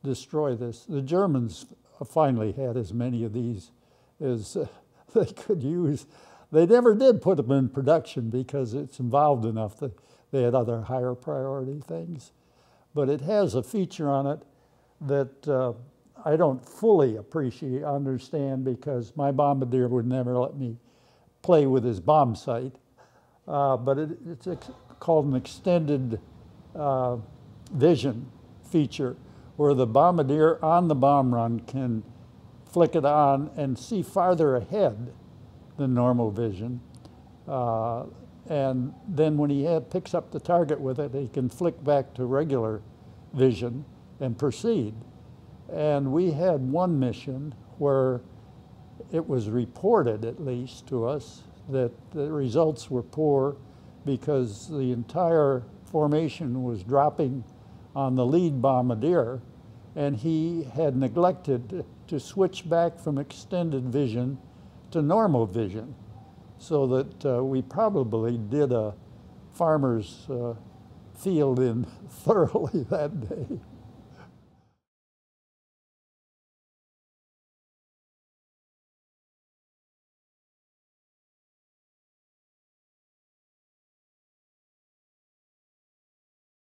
destroy this. The Germans finally had as many of these as uh, they could use. They never did put them in production because it's involved enough that they had other higher priority things. But it has a feature on it that uh, I don't fully appreciate, understand, because my bombardier would never let me play with his bomb sight. Uh, but it, it's ex called an extended uh, vision feature, where the bombardier on the bomb run can flick it on and see farther ahead than normal vision. Uh, and then when he had, picks up the target with it, he can flick back to regular vision and proceed. And we had one mission where it was reported, at least to us, that the results were poor because the entire formation was dropping on the lead bombardier, and he had neglected to switch back from extended vision to normal vision, so that uh, we probably did a farmer's uh, field in thoroughly that day.